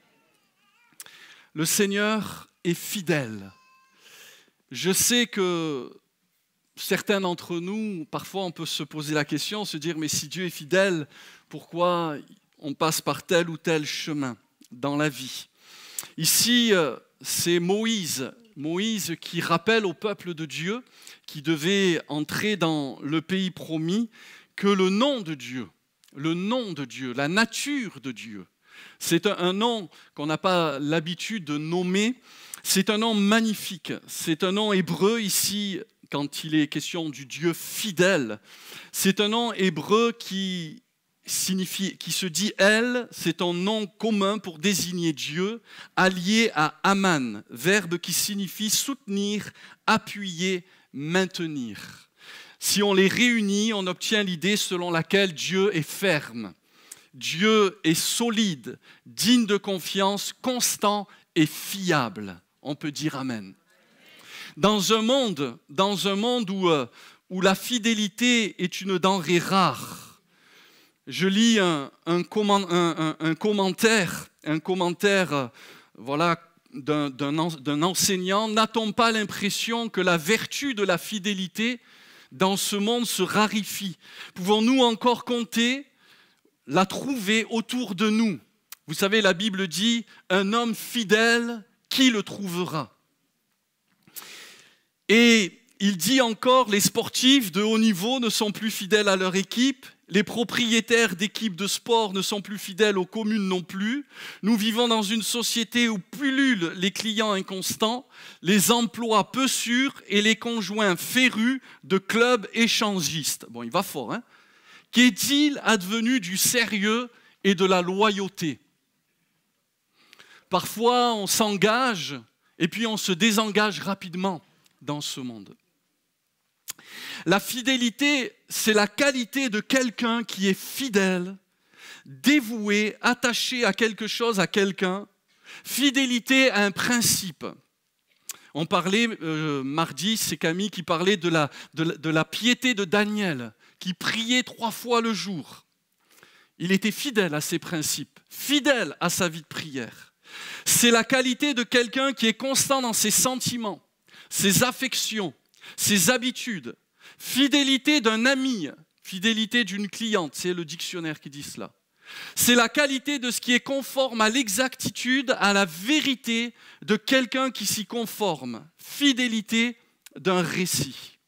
Le Seigneur est fidèle. Je sais que certains d'entre nous, parfois on peut se poser la question, se dire, mais si Dieu est fidèle, pourquoi on passe par tel ou tel chemin dans la vie? Ici, c'est Moïse, Moïse qui rappelle au peuple de Dieu, qui devait entrer dans le pays promis, que le nom de Dieu, le nom de Dieu, la nature de Dieu, c'est un nom qu'on n'a pas l'habitude de nommer, c'est un nom magnifique, c'est un nom hébreu ici, quand il est question du Dieu fidèle, c'est un nom hébreu qui signifie, qui se dit « El », c'est un nom commun pour désigner Dieu, allié à Aman, verbe qui signifie soutenir, appuyer, maintenir. Si on les réunit, on obtient l'idée selon laquelle Dieu est ferme, Dieu est solide, digne de confiance, constant et fiable. On peut dire Amen. Dans un monde, dans un monde où, où la fidélité est une denrée rare, je lis un, un, comment, un, un, un commentaire, un commentaire voilà, d'un, d'un, d'un enseignant. N'a-t-on pas l'impression que la vertu de la fidélité dans ce monde se raréfie? Pouvons-nous encore compter, la trouver autour de nous? Vous savez, la Bible dit « Un homme fidèle, qui le trouvera ?» Et il dit encore « Les sportifs de haut niveau ne sont plus fidèles à leur équipe. Les propriétaires d'équipes de sport ne sont plus fidèles aux communes non plus. Nous vivons dans une société où pullulent les clients inconstants, les emplois peu sûrs et les conjoints férus de clubs échangistes. » Bon, il va fort, hein? Qu'est-il advenu du sérieux et de la loyauté? Parfois, on s'engage et puis on se désengage rapidement dans ce monde. La fidélité, c'est la qualité de quelqu'un qui est fidèle, dévoué, attaché à quelque chose, à quelqu'un. Fidélité à un principe. On parlait, euh, mardi, c'est Camille qui parlait de la, de, la, de la piété de Daniel, qui priait trois fois le jour. Il était fidèle à ses principes, fidèle à sa vie de prière. C'est la qualité de quelqu'un qui est constant dans ses sentiments, ses affections, ses habitudes. Fidélité d'un ami, fidélité d'une cliente, c'est le dictionnaire qui dit cela. C'est la qualité de ce qui est conforme à l'exactitude, à la vérité de quelqu'un qui s'y conforme. Fidélité d'un récit.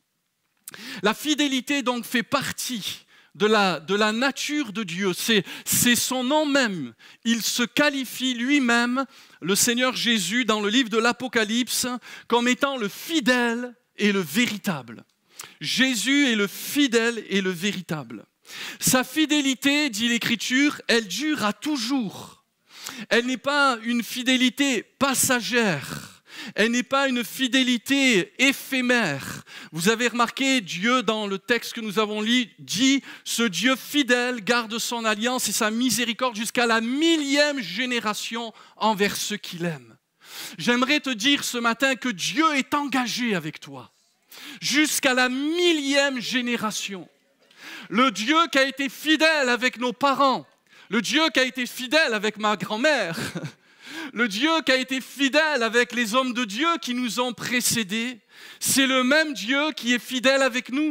La fidélité donc fait partie de la, de la nature de Dieu. C'est, c'est son nom même. Il se qualifie lui-même, le Seigneur Jésus, dans le livre de l'Apocalypse, comme étant le fidèle et le véritable. Jésus est le fidèle et le véritable. Sa fidélité, dit l'Écriture, elle dure à toujours. Elle n'est pas une fidélité passagère. Elle n'est pas une fidélité éphémère. Vous avez remarqué, Dieu, dans le texte que nous avons lu, dit « Ce Dieu fidèle garde son alliance et sa miséricorde jusqu'à la millième génération envers ceux qu'il aime. » J'aimerais te dire ce matin que Dieu est engagé avec toi jusqu'à la millième génération. Le Dieu qui a été fidèle avec nos parents, le Dieu qui a été fidèle avec ma grand-mère, le Dieu qui a été fidèle avec les hommes de Dieu qui nous ont précédés, c'est le même Dieu qui est fidèle avec nous.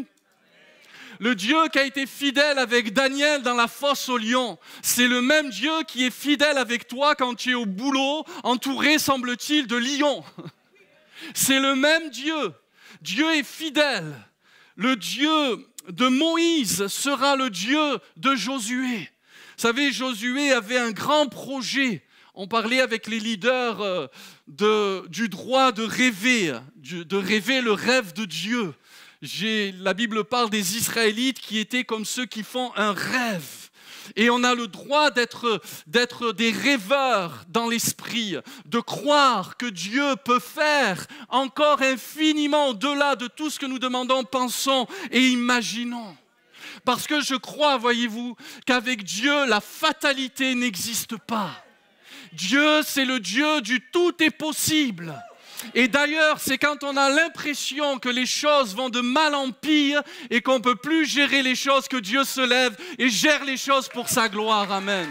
Le Dieu qui a été fidèle avec Daniel dans la fosse aux lions, c'est le même Dieu qui est fidèle avec toi quand tu es au boulot, entouré, semble-t-il, de lions. C'est le même Dieu. Dieu est fidèle. Le Dieu de Moïse sera le Dieu de Josué. Vous savez, Josué avait un grand projet. On parlait avec les leaders de, du droit de rêver, de rêver le rêve de Dieu. J'ai, la Bible parle des Israélites qui étaient comme ceux qui font un rêve. Et on a le droit d'être, d'être des rêveurs dans l'esprit, de croire que Dieu peut faire encore infiniment au-delà de tout ce que nous demandons, pensons et imaginons. Parce que je crois, voyez-vous, qu'avec Dieu, la fatalité n'existe pas. Dieu, c'est le Dieu du tout est possible. Et d'ailleurs, c'est quand on a l'impression que les choses vont de mal en pire et qu'on ne peut plus gérer les choses que Dieu se lève et gère les choses pour sa gloire. Amen.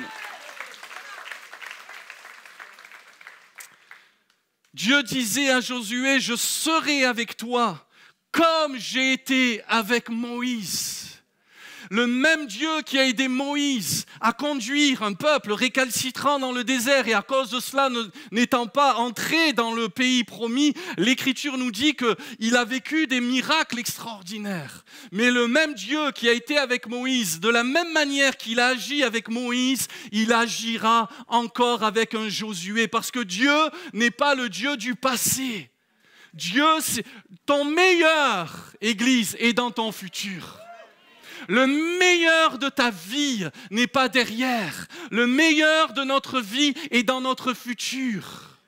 Dieu disait à Josué, « Je serai avec toi comme j'ai été avec Moïse. Le même Dieu qui a aidé Moïse à conduire un peuple récalcitrant dans le désert et à cause de cela n'étant pas entré dans le pays promis, l'Écriture nous dit qu'il a vécu des miracles extraordinaires. Mais le même Dieu qui a été avec Moïse, de la même manière qu'il a agi avec Moïse, il agira encore avec un Josué, parce que Dieu n'est pas le Dieu du passé. Dieu, c'est ton meilleur, Église, est dans ton futur. Le meilleur de ta vie n'est pas derrière. Le meilleur de notre vie est dans notre futur.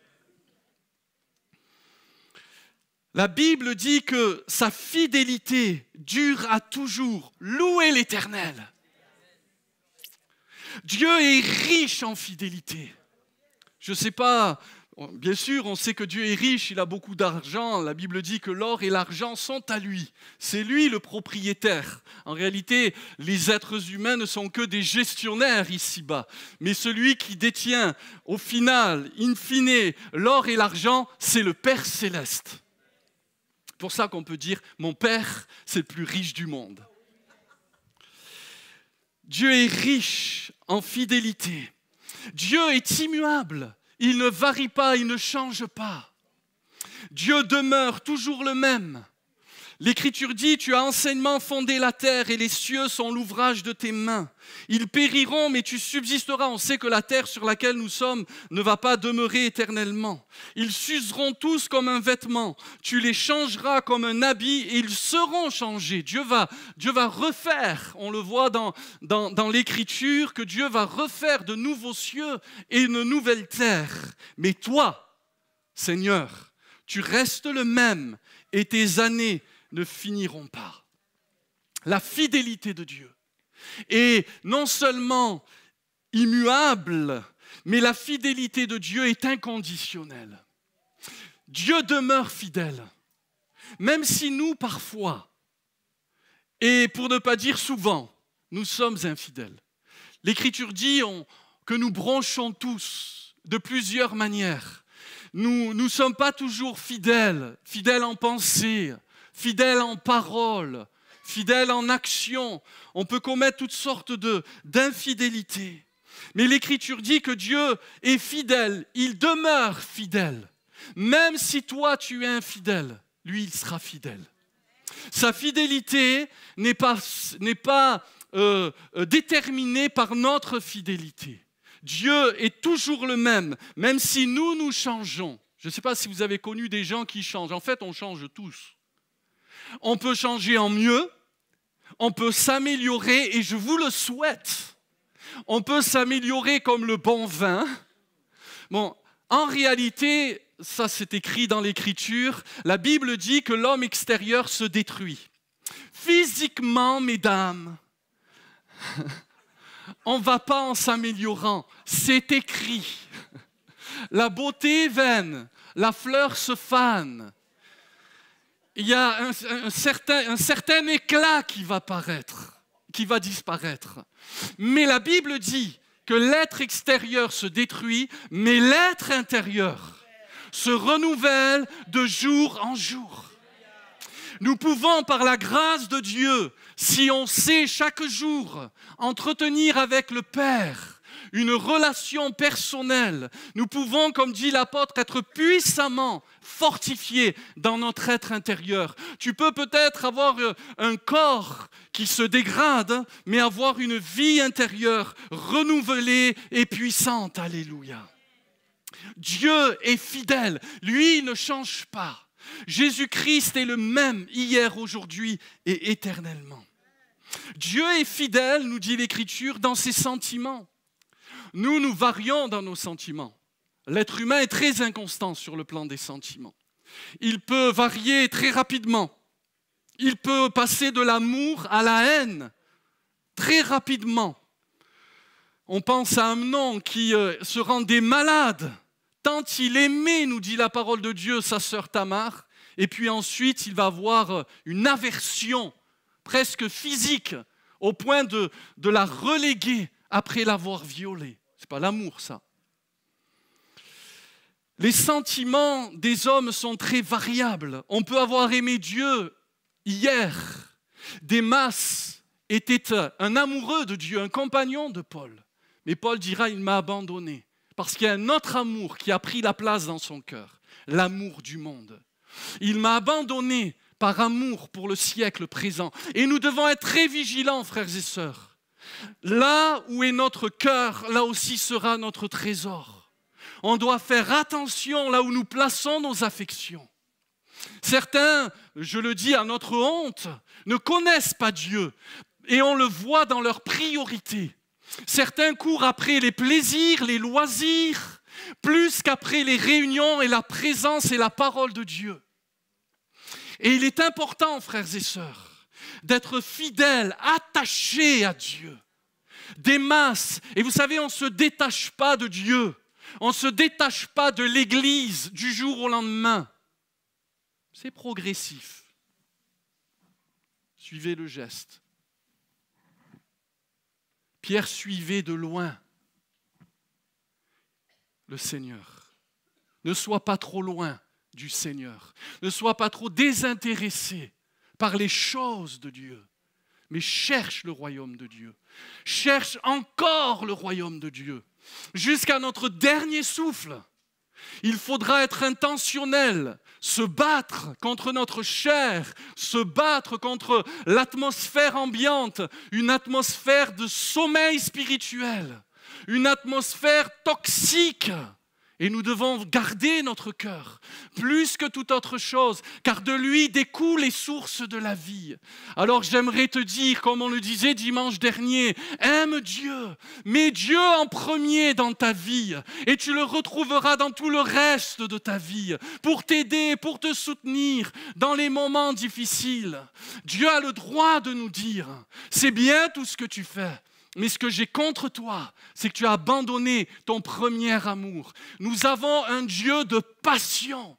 La Bible dit que sa fidélité dure à toujours. Louez l'Éternel. Dieu est riche en fidélité. Je ne sais pas... Bien sûr, on sait que Dieu est riche, il a beaucoup d'argent. La Bible dit que l'or et l'argent sont à lui. C'est lui le propriétaire. En réalité, les êtres humains ne sont que des gestionnaires ici-bas. Mais celui qui détient, au final, in fine, l'or et l'argent, c'est le Père céleste. C'est pour ça qu'on peut dire, mon Père, c'est le plus riche du monde. Dieu est riche en fidélité. Dieu est immuable. Il ne varie pas, il ne change pas. Dieu demeure toujours le même. L'Écriture dit, tu as enseignement fondé la terre et les cieux sont l'ouvrage de tes mains. Ils périront, mais tu subsisteras. On sait que la terre sur laquelle nous sommes ne va pas demeurer éternellement. Ils s'useront tous comme un vêtement. Tu les changeras comme un habit et ils seront changés. Dieu va, Dieu va refaire, on le voit dans, dans, dans l'Écriture, que Dieu va refaire de nouveaux cieux et une nouvelle terre. Mais toi, Seigneur, tu restes le même et tes années ne finiront pas. La fidélité de Dieu est non seulement immuable, mais la fidélité de Dieu est inconditionnelle. Dieu demeure fidèle, même si nous, parfois, et pour ne pas dire souvent, nous sommes infidèles. L'Écriture dit on, que nous bronchons tous de plusieurs manières. Nous ne sommes pas toujours fidèles, fidèles en pensée, fidèles en parole, fidèles en action. On peut commettre toutes sortes de, d'infidélités. Mais l'Écriture dit que Dieu est fidèle, il demeure fidèle. Même si toi tu es infidèle, lui il sera fidèle. Sa fidélité n'est pas, n'est pas euh, déterminée par notre fidélité. Dieu est toujours le même, même si nous, nous changeons. Je ne sais pas si vous avez connu des gens qui changent. En fait, on change tous. On peut changer en mieux, on peut s'améliorer, et je vous le souhaite. On peut s'améliorer comme le bon vin. Bon, en réalité, ça c'est écrit dans l'Écriture, la Bible dit que l'homme extérieur se détruit. Physiquement, mesdames, on ne va pas en s'améliorant, c'est écrit. La beauté est vaine, la fleur se fane. Il y a un, un, certain, un certain éclat qui va paraître, qui va disparaître. Mais la Bible dit que l'être extérieur se détruit, mais l'être intérieur se renouvelle de jour en jour. Nous pouvons, par la grâce de Dieu, si on sait chaque jour entretenir avec le Père une relation personnelle, nous pouvons, comme dit l'apôtre, être puissamment fortifiés dans notre être intérieur. Tu peux peut-être avoir un corps qui se dégrade, mais avoir une vie intérieure renouvelée et puissante. Alléluia. Dieu est fidèle, lui ne change pas. Jésus-Christ est le même hier, aujourd'hui et éternellement. Dieu est fidèle, nous dit l'Écriture, dans ses sentiments. Nous, nous varions dans nos sentiments. L'être humain est très inconstant sur le plan des sentiments. Il peut varier très rapidement. Il peut passer de l'amour à la haine très rapidement. On pense à Amnon qui euh, se rendait malade tant il aimait, nous dit la parole de Dieu, sa sœur Tamar. Et puis ensuite, il va avoir une aversion presque physique au point de, de la reléguer après l'avoir violée. Ce n'est pas l'amour, ça. Les sentiments des hommes sont très variables. On peut avoir aimé Dieu Hier, Démas était un amoureux de Dieu, un compagnon de Paul. Mais Paul dira, il m'a abandonné. Parce qu'il y a un autre amour qui a pris la place dans son cœur, l'amour du monde. Il m'a abandonné par amour pour le siècle présent. Et nous devons être très vigilants, frères et sœurs. Là où est notre cœur, là aussi sera notre trésor. On doit faire attention là où nous plaçons nos affections. Certains, je le dis à notre honte, ne connaissent pas Dieu et on le voit dans leurs priorités. Certains courent après les plaisirs, les loisirs, plus qu'après les réunions et la présence et la parole de Dieu. Et il est important, frères et sœurs, d'être fidèles, attachés à Dieu. Démas, et vous savez, on ne se détache pas de Dieu, on ne se détache pas de l'Église du jour au lendemain. C'est progressif. Suivez le geste. Pierre suivait de loin le Seigneur. Ne sois pas trop loin du Seigneur. Ne sois pas trop désintéressé par les choses de Dieu. Mais cherche le royaume de Dieu. Cherche encore le royaume de Dieu. Jusqu'à notre dernier souffle. Il faudra être intentionnel, se battre contre notre chair, se battre contre l'atmosphère ambiante, une atmosphère de sommeil spirituel, une atmosphère toxique. Et nous devons garder notre cœur, plus que toute autre chose, car de lui découlent les sources de la vie. Alors j'aimerais te dire, comme on le disait dimanche dernier, aime Dieu, mets Dieu en premier dans ta vie, et tu le retrouveras dans tout le reste de ta vie, pour t'aider, pour te soutenir dans les moments difficiles. Dieu a le droit de nous dire, c'est bien tout ce que tu fais. Mais ce que j'ai contre toi, c'est que tu as abandonné ton premier amour. Nous avons un Dieu de passion.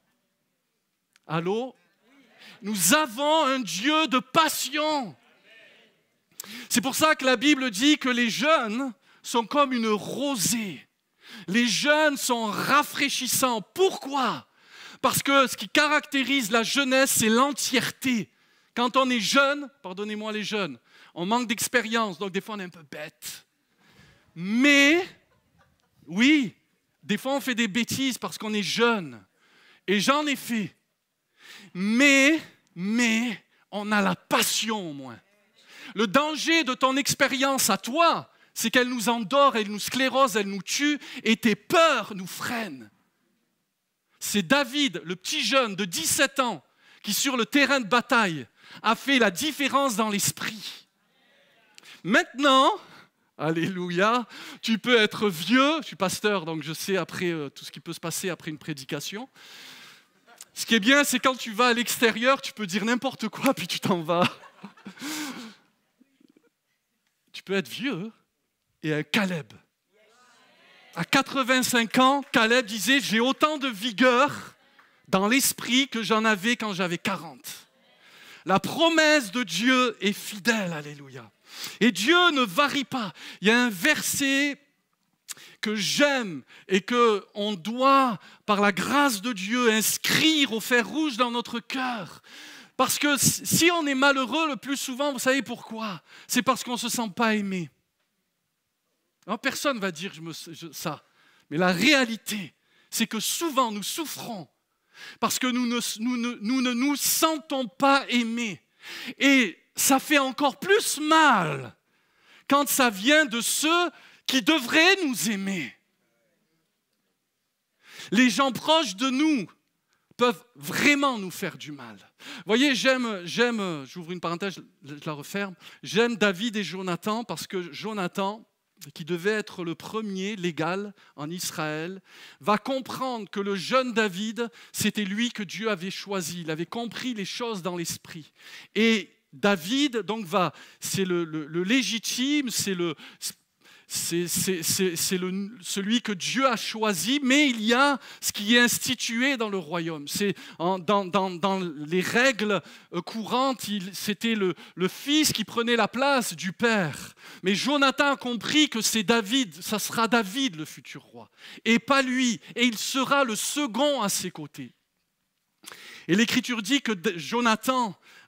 Allô? Nous avons un Dieu de passion. C'est pour ça que la Bible dit que les jeunes sont comme une rosée. Les jeunes sont rafraîchissants. Pourquoi? Parce que ce qui caractérise la jeunesse, c'est l'entièreté. Quand on est jeune, pardonnez-moi les jeunes, on manque d'expérience, donc des fois on est un peu bête. Mais, oui, des fois on fait des bêtises parce qu'on est jeune. Et j'en ai fait. Mais, mais, on a la passion au moins. Le danger de ton expérience à toi, c'est qu'elle nous endort, elle nous sclérose, elle nous tue, et tes peurs nous freinent. C'est David, le petit jeune de dix-sept ans, qui sur le terrain de bataille a fait la différence dans l'esprit. Maintenant, alléluia, tu peux être vieux, je suis pasteur donc je sais après euh, tout ce qui peut se passer après une prédication. Ce qui est bien, c'est quand tu vas à l'extérieur, tu peux dire n'importe quoi puis tu t'en vas. Tu peux être vieux et un Caleb. À quatre-vingt-cinq ans, Caleb disait « J'ai autant de vigueur dans l'esprit que j'en avais quand j'avais quarante. » La promesse de Dieu est fidèle, alléluia. Et Dieu ne varie pas. Il y a un verset que j'aime et qu'on doit, par la grâce de Dieu, inscrire au fer rouge dans notre cœur. Parce que si on est malheureux, le plus souvent, vous savez pourquoi? C'est parce qu'on ne se sent pas aimé. Alors, personne ne va dire je me, je, ça. Mais la réalité, c'est que souvent nous souffrons parce que nous ne nous, ne, nous ne nous sentons pas aimés. Et ça fait encore plus mal quand ça vient de ceux qui devraient nous aimer. Les gens proches de nous peuvent vraiment nous faire du mal. Vous voyez, j'aime, j'aime, j'ouvre une parenthèse, je la referme, j'aime David et Jonathan parce que Jonathan, qui devait être le premier légal en Israël, va comprendre que le jeune David, c'était lui que Dieu avait choisi. Il avait compris les choses dans l'esprit. Et David, donc, va, c'est le, le, le légitime, c'est, le, c'est, c'est, c'est, c'est le, celui que Dieu a choisi, mais il y a ce qui est institué dans le royaume. C'est en, dans, dans, dans les règles courantes, il, c'était le, le fils qui prenait la place du père. Mais Jonathan a compris que c'est David, ça sera David le futur roi, et pas lui, et il sera le second à ses côtés. Et l'Écriture dit que Jonathan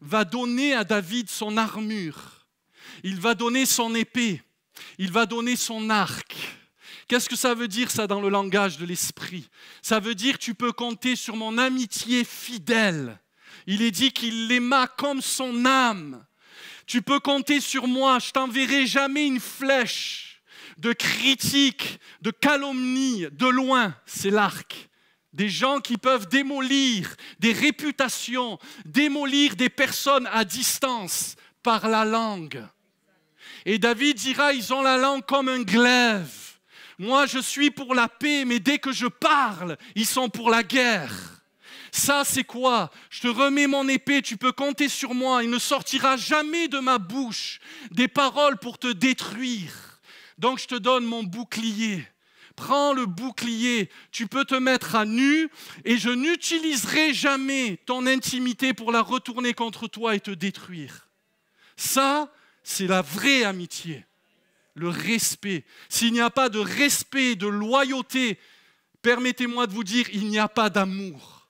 va donner à David son armure. Il va donner son épée. Il va donner son arc. Qu'est-ce que ça veut dire ça dans le langage de l'esprit? Ça veut dire tu peux compter sur mon amitié fidèle. Il est dit qu'il l'aima comme son âme. Tu peux compter sur moi, je t'enverrai jamais une flèche de critique, de calomnie, de loin. C'est l'arc. Des gens qui peuvent démolir des réputations, démolir des personnes à distance par la langue. Et David dira, ils ont la langue comme un glaive. Moi, je suis pour la paix, mais dès que je parle, ils sont pour la guerre. Ça, c'est quoi? Je te remets mon épée, tu peux compter sur moi. Il ne sortira jamais de ma bouche des paroles pour te détruire. Donc, je te donne mon bouclier. Prends le bouclier, tu peux te mettre à nu et je n'utiliserai jamais ton intimité pour la retourner contre toi et te détruire. Ça, c'est la vraie amitié, le respect. S'il n'y a pas de respect, de loyauté, permettez-moi de vous dire, il n'y a pas d'amour.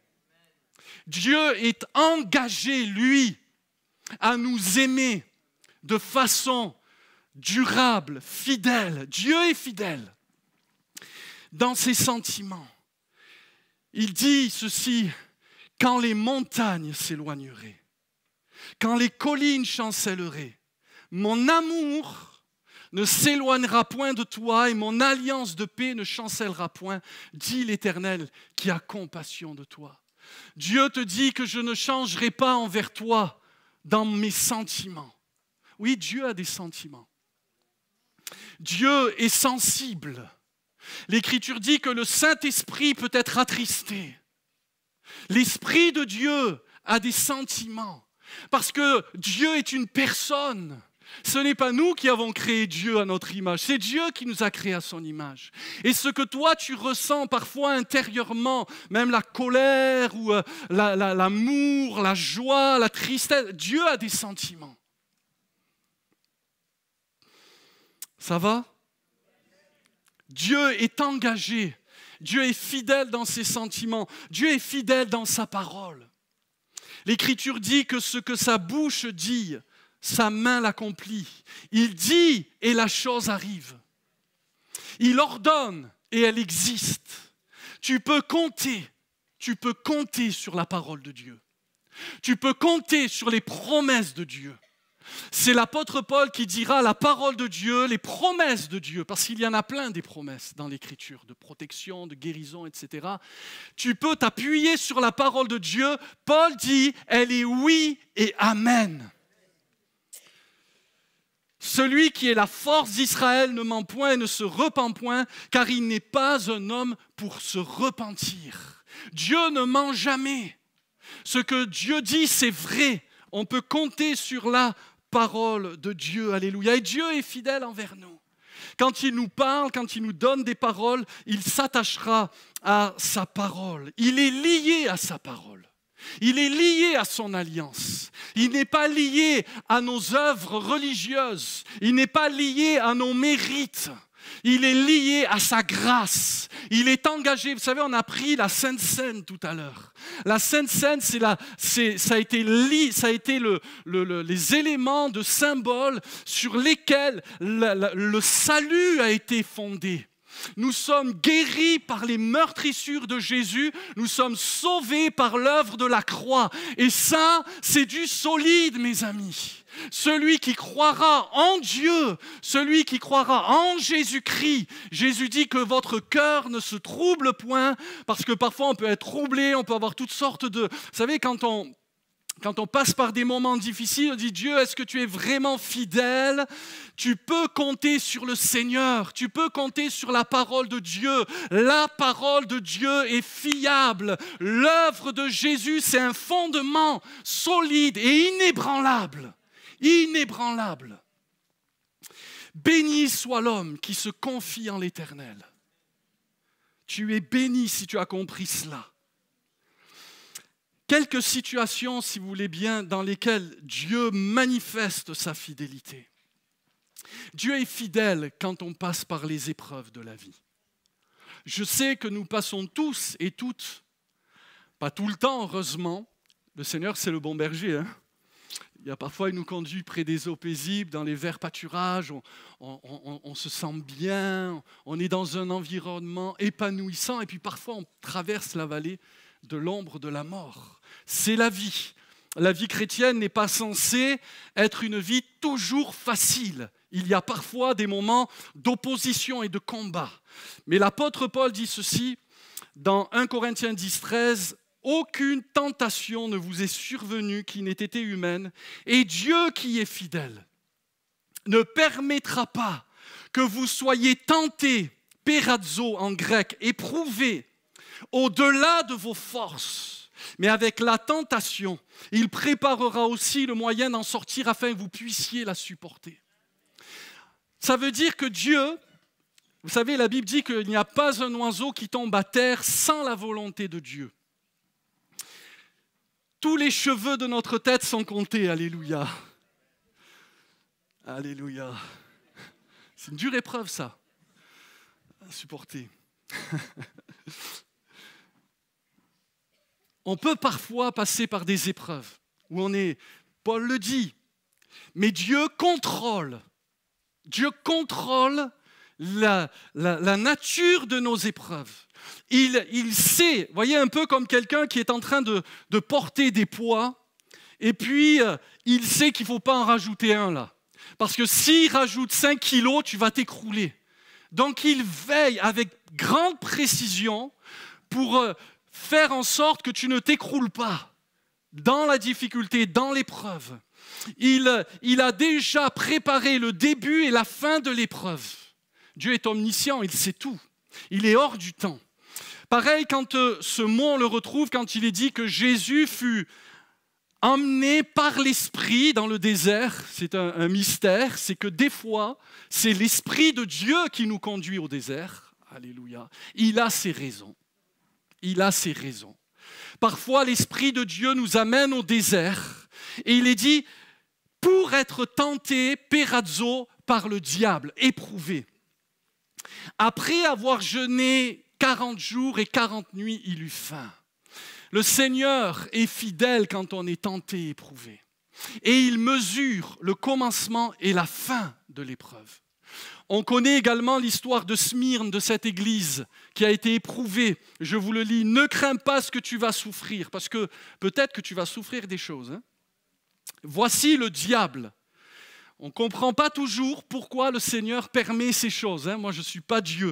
Dieu est engagé, lui, à nous aimer de façon durable, fidèle. Dieu est fidèle dans ses sentiments. Il dit ceci, quand les montagnes s'éloigneraient, quand les collines chancelleraient, mon amour ne s'éloignera point de toi et mon alliance de paix ne chancellera point, dit l'Éternel qui a compassion de toi. Dieu te dit que je ne changerai pas envers toi dans mes sentiments. Oui, Dieu a des sentiments. Dieu est sensible. L'Écriture dit que le Saint-Esprit peut être attristé. L'Esprit de Dieu a des sentiments. Parce que Dieu est une personne. Ce n'est pas nous qui avons créé Dieu à notre image. C'est Dieu qui nous a créés à son image. Et ce que toi, tu ressens parfois intérieurement, même la colère, ou euh, la, la, l'amour, la joie, la tristesse, Dieu a des sentiments. Ça va ? Dieu est engagé. Dieu est fidèle dans ses sentiments. Dieu est fidèle dans sa parole. L'Écriture dit que ce que sa bouche dit, sa main l'accomplit. Il dit et la chose arrive. Il ordonne et elle existe. Tu peux compter, tu peux compter sur la parole de Dieu. Tu peux compter sur les promesses de Dieu. C'est l'apôtre Paul qui dira la parole de Dieu, les promesses de Dieu, parce qu'il y en a plein des promesses dans l'Écriture, de protection, de guérison, et cetera. Tu peux t'appuyer sur la parole de Dieu. Paul dit, elle est oui et amen. Celui qui est la force d'Israël ne ment point et ne se repent point, car il n'est pas un homme pour se repentir. Dieu ne ment jamais. Ce que Dieu dit, c'est vrai. On peut compter sur la parole de Dieu, alléluia. Et Dieu est fidèle envers nous. Quand il nous parle, quand il nous donne des paroles, il s'attachera à sa parole. Il est lié à sa parole. Il est lié à son alliance. Il n'est pas lié à nos œuvres religieuses. Il n'est pas lié à nos mérites. Il est lié à sa grâce. Il est engagé. Vous savez, on a pris la Sainte Seine tout à l'heure. La Sainte Seine, c'est la, c'est, ça a été, li, ça a été le, le, le, les éléments de symboles sur lesquels le, le, le salut a été fondé. Nous sommes guéris par les meurtrissures de Jésus. Nous sommes sauvés par l'œuvre de la croix. Et ça, c'est du solide, mes amis. Celui qui croira en Dieu, celui qui croira en Jésus-Christ. Jésus dit que votre cœur ne se trouble point, parce que parfois on peut être troublé, on peut avoir toutes sortes de... Vous savez, quand on... Quand on passe par des moments difficiles, on dit « Dieu, est-ce que tu es vraiment fidèle ?» Tu peux compter sur le Seigneur, tu peux compter sur la parole de Dieu. La parole de Dieu est fiable. L'œuvre de Jésus, c'est un fondement solide et inébranlable. Inébranlable. Béni soit l'homme qui se confie en l'Éternel. Tu es béni si tu as compris cela. Quelques situations, si vous voulez bien, dans lesquelles Dieu manifeste sa fidélité. Dieu est fidèle quand on passe par les épreuves de la vie. Je sais que nous passons tous et toutes, pas tout le temps heureusement, Le Seigneur, c'est le bon berger. Hein. Il y a parfois, il nous conduit près des eaux paisibles, dans les verts pâturages, on, on, on, on se sent bien, on est dans un environnement épanouissant, et puis parfois on traverse la vallée de l'ombre de la mort. C'est la vie. La vie chrétienne n'est pas censée être une vie toujours facile. Il y a parfois des moments d'opposition et de combat. Mais l'apôtre Paul dit ceci, dans un Corinthiens dix, treize, « Aucune tentation ne vous est survenue qui n'ait été humaine, et Dieu qui est fidèle ne permettra pas que vous soyez tentés, peirazo en grec, éprouvés, au-delà de vos forces. Mais avec la tentation, il préparera aussi le moyen d'en sortir afin que vous puissiez la supporter. » Ça veut dire que Dieu, vous savez, la Bible dit qu'il n'y a pas un oiseau qui tombe à terre sans la volonté de Dieu. Tous les cheveux de notre tête sont comptés, alléluia. Alléluia. C'est une dure épreuve, ça, à supporter. On peut parfois passer par des épreuves où on est, Paul le dit, mais Dieu contrôle, Dieu contrôle la, la, la nature de nos épreuves. Il, il sait, vous voyez, un peu comme quelqu'un qui est en train de, de porter des poids, et puis euh, il sait qu'il ne faut pas en rajouter un là. Parce que s'il rajoute cinq kilos, tu vas t'écrouler. Donc il veille avec grande précision pour euh, faire en sorte que tu ne t'écroules pas dans la difficulté, dans l'épreuve. Il, il a déjà préparé le début et la fin de l'épreuve. Dieu est omniscient, il sait tout. Il est hors du temps. Pareil, quand euh, ce mot, on le retrouve quand il est dit que Jésus fut emmené par l'Esprit dans le désert. C'est un, un mystère, c'est que des fois, c'est l'Esprit de Dieu qui nous conduit au désert. Alléluia. Il a ses raisons. Il a ses raisons. Parfois, l'Esprit de Dieu nous amène au désert et il est dit pour être tenté, peirazo, par le diable, éprouvé. Après avoir jeûné quarante jours et quarante nuits, il eut faim. Le Seigneur est fidèle quand on est tenté et éprouvé. Et il mesure le commencement et la fin de l'épreuve. On connaît également l'histoire de Smyrne, de cette église qui a été éprouvée. Je vous le lis, ne crains pas ce que tu vas souffrir, parce que peut-être que tu vas souffrir des choses. Hein. Voici le diable. On ne comprend pas toujours pourquoi le Seigneur permet ces choses. Hein. Moi, je ne suis pas Dieu.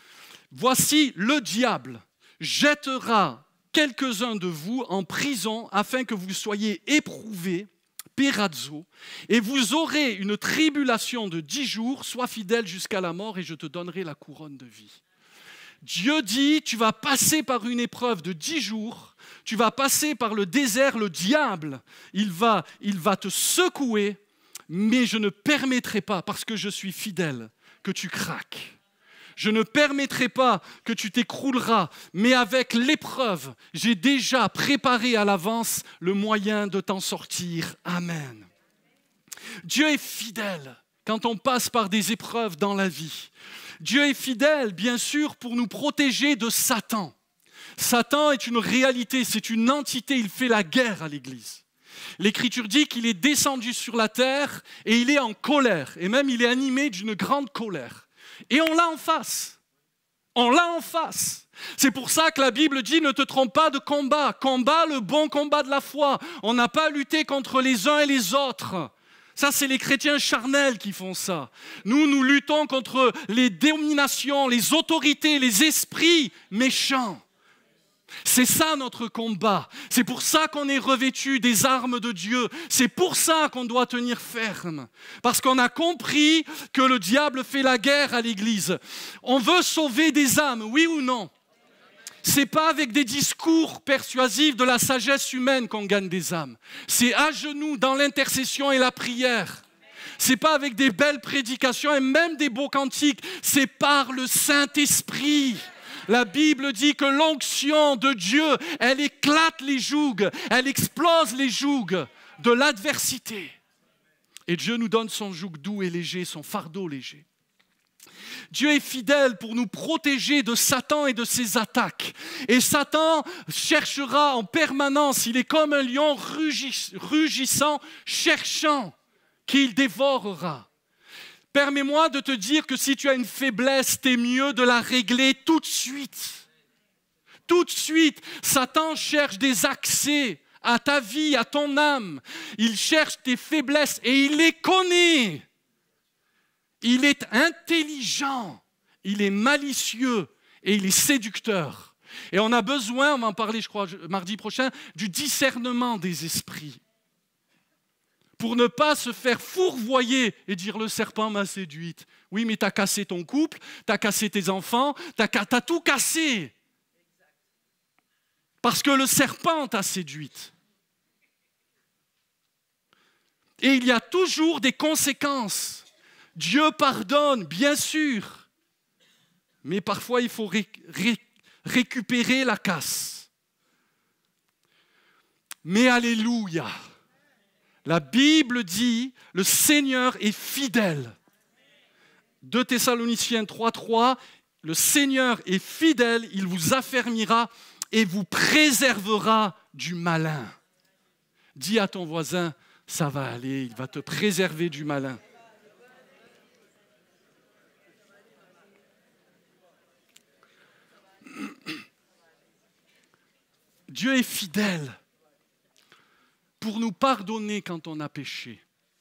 Voici le diable jettera quelques-uns de vous en prison afin que vous soyez éprouvés, peirazo, et vous aurez une tribulation de dix jours, sois fidèle jusqu'à la mort et je te donnerai la couronne de vie. Dieu dit, tu vas passer par une épreuve de dix jours, tu vas passer par le désert, le diable, il va, il va te secouer, mais je ne permettrai pas, parce que je suis fidèle, que tu craques. Je ne permettrai pas que tu t'écrouleras, mais avec l'épreuve, j'ai déjà préparé à l'avance le moyen de t'en sortir. Amen. Dieu est fidèle quand on passe par des épreuves dans la vie. Dieu est fidèle, bien sûr, pour nous protéger de Satan. Satan est une réalité, c'est une entité, il fait la guerre à l'Église. L'Écriture dit qu'il est descendu sur la terre et il est en colère, et même il est animé d'une grande colère. Et on l'a en face. On l'a en face. C'est pour ça que la Bible dit ne te trompe pas de combat. Combat le bon combat de la foi. On n'a pas lutté contre les uns et les autres. Ça, c'est les chrétiens charnels qui font ça. Nous, nous luttons contre les dominations, les autorités, les esprits méchants. C'est ça notre combat. C'est pour ça qu'on est revêtu des armes de Dieu. C'est pour ça qu'on doit tenir ferme. Parce qu'on a compris que le diable fait la guerre à l'Église. On veut sauver des âmes, oui ou non? C'est pas avec des discours persuasifs de la sagesse humaine qu'on gagne des âmes. C'est à genoux dans l'intercession et la prière. C'est pas avec des belles prédications et même des beaux cantiques. C'est par le Saint-Esprit. La Bible dit que l'onction de Dieu, elle éclate les jougs, elle explose les jougs de l'adversité. Et Dieu nous donne son joug doux et léger, son fardeau léger. Dieu est fidèle pour nous protéger de Satan et de ses attaques. Et Satan cherchera en permanence, il est comme un lion rugis, rugissant, cherchant qu'il dévorera. Permets-moi de te dire que si tu as une faiblesse, c'est mieux de la régler tout de suite. Tout de suite, Satan cherche des accès à ta vie, à ton âme. Il cherche tes faiblesses et il les connaît. Il est intelligent, il est malicieux et il est séducteur. Et on a besoin, on va en parler je crois mardi prochain, du discernement des esprits. Pour ne pas se faire fourvoyer et dire le serpent m'a séduite. Oui, mais tu as cassé ton couple, tu as cassé tes enfants, tu as tout cassé. Parce que le serpent t'a séduite. Et il y a toujours des conséquences. Dieu pardonne, bien sûr. Mais parfois, il faut ré- ré- récupérer la casse. Mais alléluia. La Bible dit, le Seigneur est fidèle. deux Thessaloniciens trois trois, le Seigneur est fidèle, il vous affermira et vous préservera du malin. Dis à ton voisin, ça va aller, il va te préserver du malin. Dieu est fidèle pour nous pardonner quand on a péché.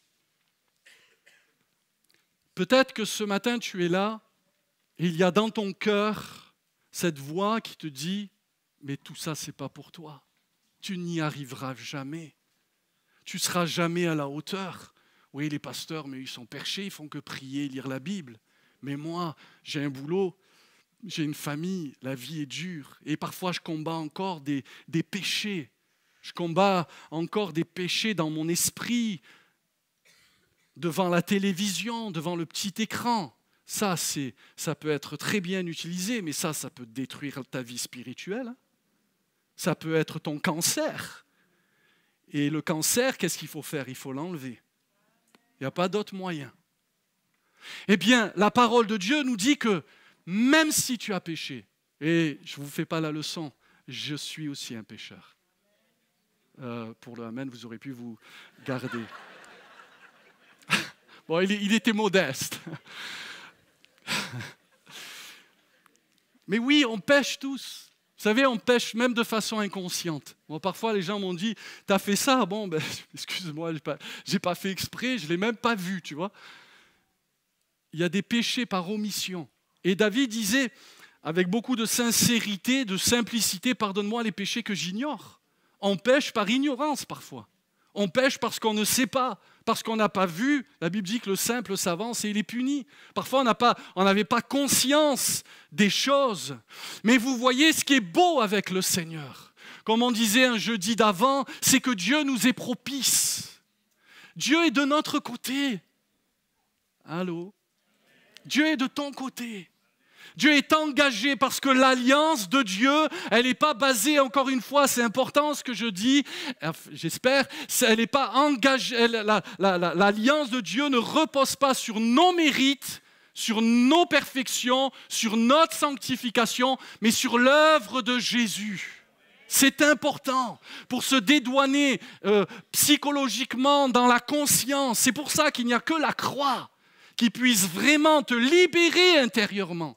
Peut-être que ce matin tu es là et il y a dans ton cœur cette voix qui te dit « Mais tout ça, ce n'est pas pour toi. Tu n'y arriveras jamais. Tu ne seras jamais à la hauteur. Oui, les pasteurs, mais ils sont perchés, ils font que prier, lire la Bible. Mais moi, j'ai un boulot, j'ai une famille, la vie est dure. Et parfois, je combats encore des, des péchés. Je combats encore des péchés dans mon esprit, devant la télévision, devant le petit écran. Ça, c'est, ça peut être très bien utilisé, mais ça, ça peut détruire ta vie spirituelle. Ça peut être ton cancer. Et le cancer, qu'est-ce qu'il faut faire? Il faut l'enlever. Il n'y a pas d'autre moyen. Eh bien, la parole de Dieu nous dit que même si tu as péché, et je ne vous fais pas la leçon, je suis aussi un pécheur. Euh, pour le Amen, vous aurez pu vous garder. Bon, il, il était modeste. Mais oui, on pêche tous. Vous savez, on pêche même de façon inconsciente. Bon, parfois, les gens m'ont dit, « T'as fait ça ?» Bon, ben, excuse-moi, je n'ai pas, j'ai pas fait exprès, je ne l'ai même pas vu, tu vois. Il y a des péchés par omission. Et David disait, avec beaucoup de sincérité, de simplicité, « Pardonne-moi les péchés que j'ignore. » On pêche par ignorance parfois. On pêche parce qu'on ne sait pas, parce qu'on n'a pas vu. La Bible dit que le simple s'avance et il est puni. Parfois, on n'a pas, on n'avait pas conscience des choses. Mais vous voyez ce qui est beau avec le Seigneur. Comme on disait un jeudi d'avant, c'est que Dieu nous est propice. Dieu est de notre côté. Allô? Dieu est de ton côté. Dieu est engagé parce que l'alliance de Dieu, elle n'est pas basée, encore une fois, c'est important ce que je dis, j'espère, elle n'est pas engagée, elle, la, la, la, l'alliance de Dieu ne repose pas sur nos mérites, sur nos perfections, sur notre sanctification, mais sur l'œuvre de Jésus. C'est important pour se dédouaner euh, psychologiquement dans la conscience. C'est pour ça qu'il n'y a que la croix qui puisse vraiment te libérer intérieurement.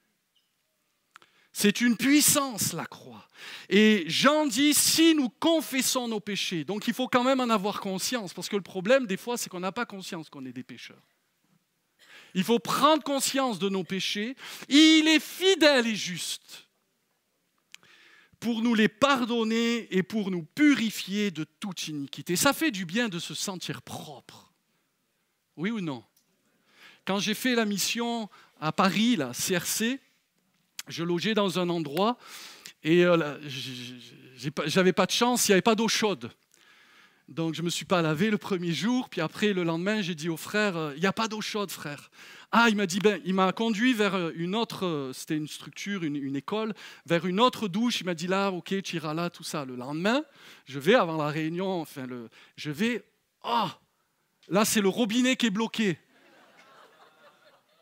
C'est une puissance, la croix. Et Jean dit, si nous confessons nos péchés, donc il faut quand même en avoir conscience, parce que le problème, des fois, c'est qu'on n'a pas conscience qu'on est des pécheurs. Il faut prendre conscience de nos péchés. Il est fidèle et juste pour nous les pardonner et pour nous purifier de toute iniquité. Ça fait du bien de se sentir propre. Oui ou non? Quand j'ai fait la mission à Paris, la C R C, je logeais dans un endroit et euh, j'avais pas de chance, il n'y avait pas d'eau chaude. Donc je ne me suis pas lavé le premier jour, puis après le lendemain, j'ai dit au frère, il n'y a pas d'eau chaude, frère. Ah, il m'a dit, ben, il m'a conduit vers une autre, c'était une structure, une, une école, vers une autre douche. Il m'a dit là, ok, tu iras là, tout ça. Le lendemain, je vais avant la réunion, enfin, le, je vais, ah, oh, là c'est le robinet qui est bloqué.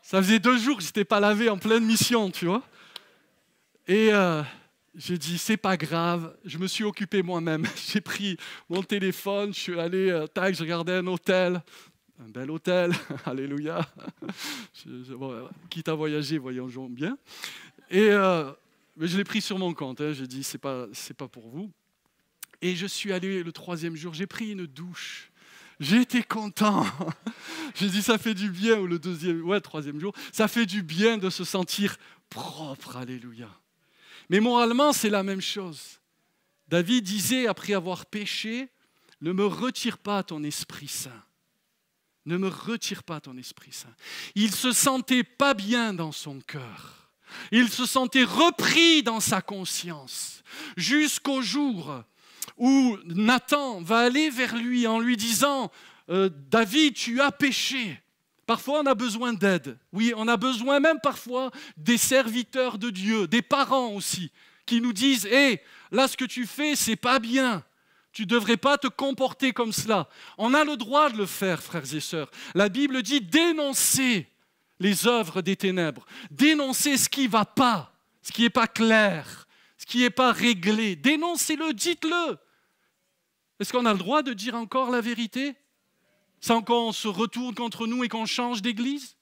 Ça faisait deux jours que je n'étais pas lavé en pleine mission, tu vois. Et euh, j'ai dit, c'est pas grave, je me suis occupé moi-même. J'ai pris mon téléphone, je suis allé, euh, tac, je regardais un hôtel, un bel hôtel, alléluia. Je, je, bon, quitte à voyager, voyageons bien. Et euh, mais je l'ai pris sur mon compte, hein. J'ai dit, c'est pas, c'est pas pour vous. Et je suis allé le troisième jour, j'ai pris une douche. J'ai été content. J'ai dit, ça fait du bien, ou le deuxième, ouais, troisième jour, ça fait du bien de se sentir propre, alléluia. Mais moralement, c'est la même chose. David disait, après avoir péché, ne me retire pas ton Esprit Saint. Ne me retire pas ton Esprit Saint. Il se sentait pas bien dans son cœur. Il se sentait repris dans sa conscience. Jusqu'au jour où Nathan va aller vers lui en lui disant euh, « David, tu as péché ». Parfois, on a besoin d'aide. Oui, on a besoin même parfois des serviteurs de Dieu, des parents aussi, qui nous disent « Hé, là, ce que tu fais, c'est pas bien. Tu ne devrais pas te comporter comme cela. » On a le droit de le faire, frères et sœurs. La Bible dit « Dénoncez les œuvres des ténèbres. Dénoncez ce qui ne va pas, ce qui n'est pas clair, ce qui n'est pas réglé. Dénoncez-le, dites-le. » Est-ce qu'on a le droit de dire encore la vérité sans qu'on se retourne contre nous et qu'on change d'église?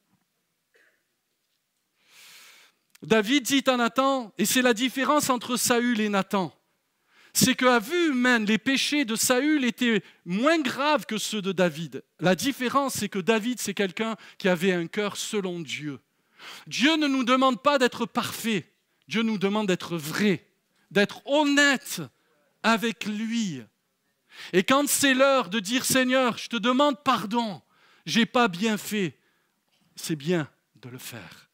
David dit à Nathan, et c'est la différence entre Saül et Nathan, c'est qu'à vue humaine, les péchés de Saül étaient moins graves que ceux de David. La différence, c'est que David, c'est quelqu'un qui avait un cœur selon Dieu. Dieu ne nous demande pas d'être parfait, Dieu nous demande d'être vrai, d'être honnête avec lui. Et quand c'est l'heure de dire « Seigneur, je te demande pardon, je n'ai pas bien fait », c'est bien de le faire.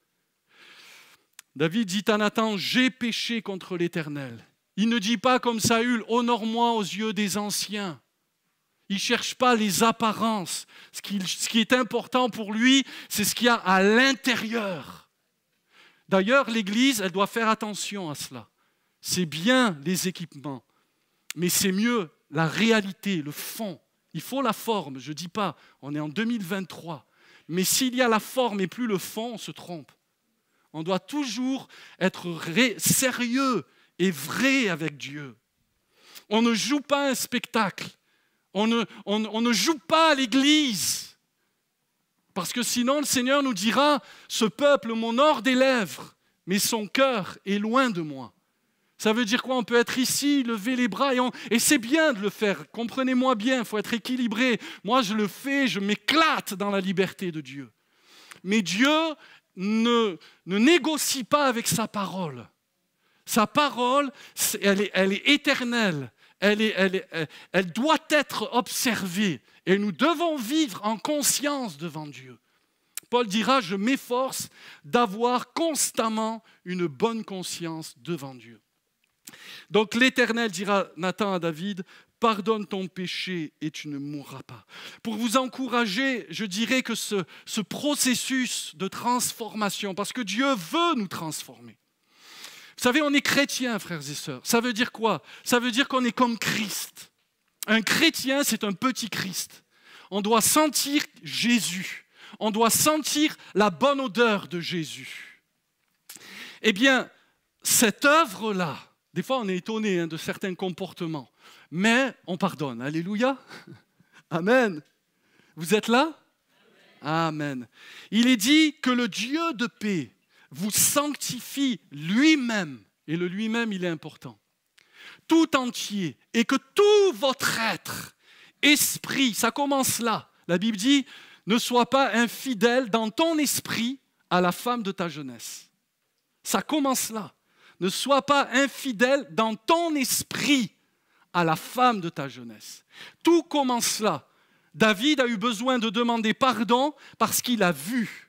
David dit à Nathan « J'ai péché contre l'Éternel ». Il ne dit pas comme Saül « Honore-moi aux yeux des anciens ». Il ne cherche pas les apparences. Ce qui, ce qui est important pour lui, c'est ce qu'il y a à l'intérieur. D'ailleurs, l'Église, elle doit faire attention à cela. C'est bien les équipements, mais c'est mieux la réalité, le fond. Il faut la forme, je ne dis pas, on est en deux mille vingt-trois. Mais s'il y a la forme et plus le fond, on se trompe. On doit toujours être ré- sérieux et vrai avec Dieu. On ne joue pas un spectacle. On ne, on, on ne joue pas à l'église. Parce que sinon, le Seigneur nous dira « Ce peuple m'honore des lèvres, mais son cœur est loin de moi. » Ça veut dire quoi? On peut être ici, lever les bras, et, on, et c'est bien de le faire. Comprenez-moi bien, il faut être équilibré. Moi, je le fais, je m'éclate dans la liberté de Dieu. Mais Dieu ne, ne négocie pas avec sa parole. Sa parole, elle est, elle est éternelle. Elle, est, elle, est, elle, elle doit être observée. Et nous devons vivre en conscience devant Dieu. Paul dira, je m'efforce d'avoir constamment une bonne conscience devant Dieu. Donc l'Éternel dira Nathan à David, pardonne ton péché et tu ne mourras pas. Pour vous encourager, je dirais que ce, ce processus de transformation, parce que Dieu veut nous transformer. Vous savez, on est chrétien, frères et sœurs. Ça veut dire quoi? Ça veut dire qu'on est comme Christ. Un chrétien, c'est un petit Christ. On doit sentir Jésus. On doit sentir la bonne odeur de Jésus. Eh bien, cette œuvre-là, des fois on est étonné hein, de certains comportements, mais on pardonne. Alléluia. Amen. Vous êtes là? Amen. Il est dit que le Dieu de paix vous sanctifie lui-même, et le lui-même, il est important, tout entier, et que tout votre être, esprit, ça commence là. La Bible dit, ne sois pas infidèle dans ton esprit à la femme de ta jeunesse. Ça commence là. Ne sois pas infidèle dans ton esprit à la femme de ta jeunesse. Tout commence là. David a eu besoin de demander pardon parce qu'il a vu.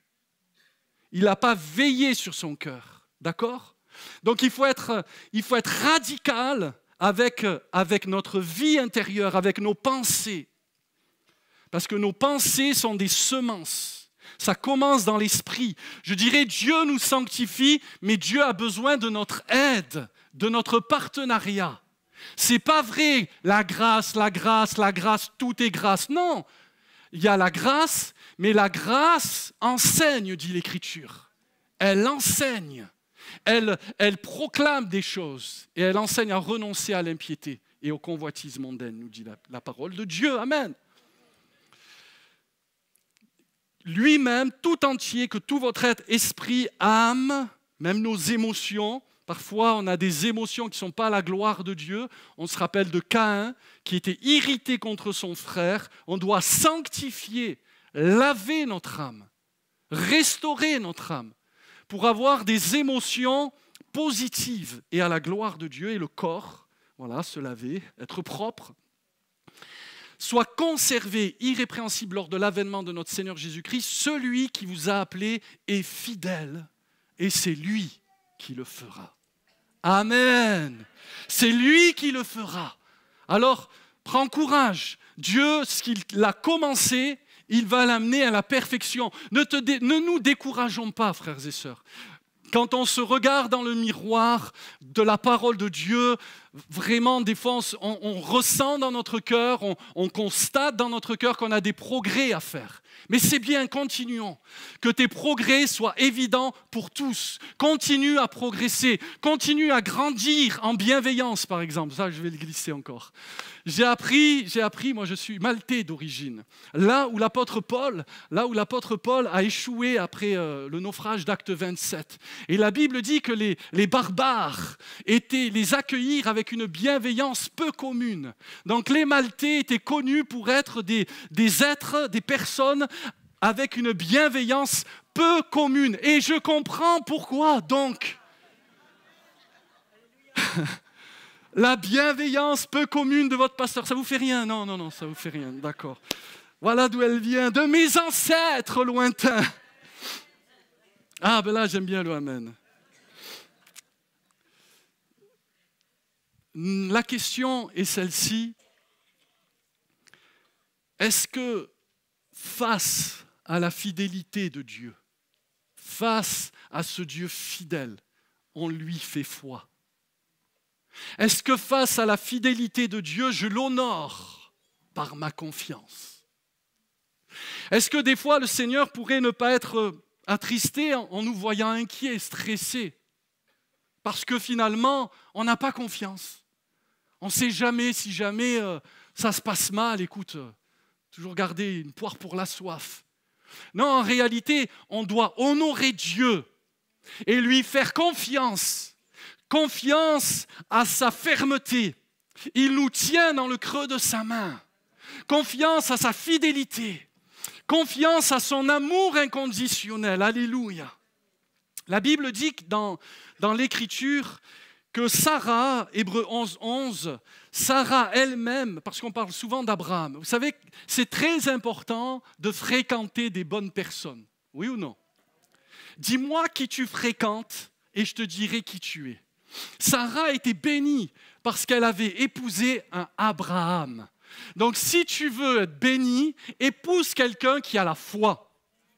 Il n'a pas veillé sur son cœur. D'accord? Donc il faut être, il faut être radical avec, avec notre vie intérieure, avec nos pensées. Parce que nos pensées sont des semences. Ça commence dans l'esprit. Je dirais Dieu nous sanctifie, mais Dieu a besoin de notre aide, de notre partenariat. C'est pas vrai, la grâce, la grâce, la grâce, tout est grâce. Non, il y a la grâce, Mais la grâce enseigne, dit l'Écriture. Elle enseigne. Elle, elle proclame des choses et elle enseigne à renoncer à l'impiété et aux convoitises mondaines, nous dit la, la parole de Dieu. Amen. Lui-même, tout entier, que tout votre être, esprit, âme, même nos émotions, parfois on a des émotions qui ne sont pas la gloire de Dieu. On se rappelle de Caïn qui était irrité contre son frère. On doit sanctifier, laver notre âme, restaurer notre âme pour avoir des émotions positives et à la gloire de Dieu. Et le corps, voilà, se laver, être propre, soit conservé irrépréhensible lors de l'avènement de notre Seigneur Jésus-Christ. Celui qui vous a appelé est fidèle et c'est lui qui le fera. Amen. C'est lui qui le fera. Alors, prends courage. Dieu, ce qu'il a commencé, il va l'amener à la perfection. Ne, te dé... ne nous décourageons pas, frères et sœurs. Quand on se regarde dans le miroir de la parole de Dieu, vraiment, des fois, on, on ressent dans notre cœur, on, on constate dans notre cœur qu'on a des progrès à faire. Mais c'est bien, continuons. Que tes progrès soient évidents pour tous. Continue à progresser. Continue à grandir en bienveillance, par exemple. Ça, je vais le glisser encore. J'ai appris, j'ai appris, moi je suis maltais d'origine. Là où l'apôtre Paul, là où l'apôtre Paul a échoué après euh, le naufrage d'Acte vingt-sept. Et la Bible dit que les, les barbares étaient, les accueillir avec une bienveillance peu commune. Donc les Maltais étaient connus pour être des, des êtres, des personnes avec une bienveillance peu commune. Et je comprends pourquoi donc. La bienveillance peu commune de votre pasteur, ça vous fait rien? Non, non, non, ça vous fait rien, d'accord. Voilà d'où elle vient, de mes ancêtres lointains. Ah, ben là, j'aime bien le amen. La question est celle-ci. Est-ce que face à la fidélité de Dieu, face à ce Dieu fidèle, on lui fait foi? Est-ce que face à la fidélité de Dieu, je l'honore par ma confiance? Est-ce que des fois le Seigneur pourrait ne pas être attristé en nous voyant inquiets, stressés? Parce que finalement, on n'a pas confiance. On ne sait jamais si jamais euh, ça se passe mal. Écoute, euh, toujours garder une poire pour la soif. Non, en réalité, on doit honorer Dieu et lui faire confiance. Confiance à sa fermeté. Il nous tient dans le creux de sa main. Confiance à sa fidélité. Confiance à son amour inconditionnel. Alléluia. La Bible dit que dans, dans l'Écriture que Sarah, Hébreux onze, onze, Sarah elle-même, parce qu'on parle souvent d'Abraham, vous savez, c'est très important de fréquenter des bonnes personnes. Oui ou non? Dis-moi qui tu fréquentes et je te dirai qui tu es. Sarah était bénie parce qu'elle avait épousé un Abraham. Donc si tu veux être béni, épouse quelqu'un qui a la foi.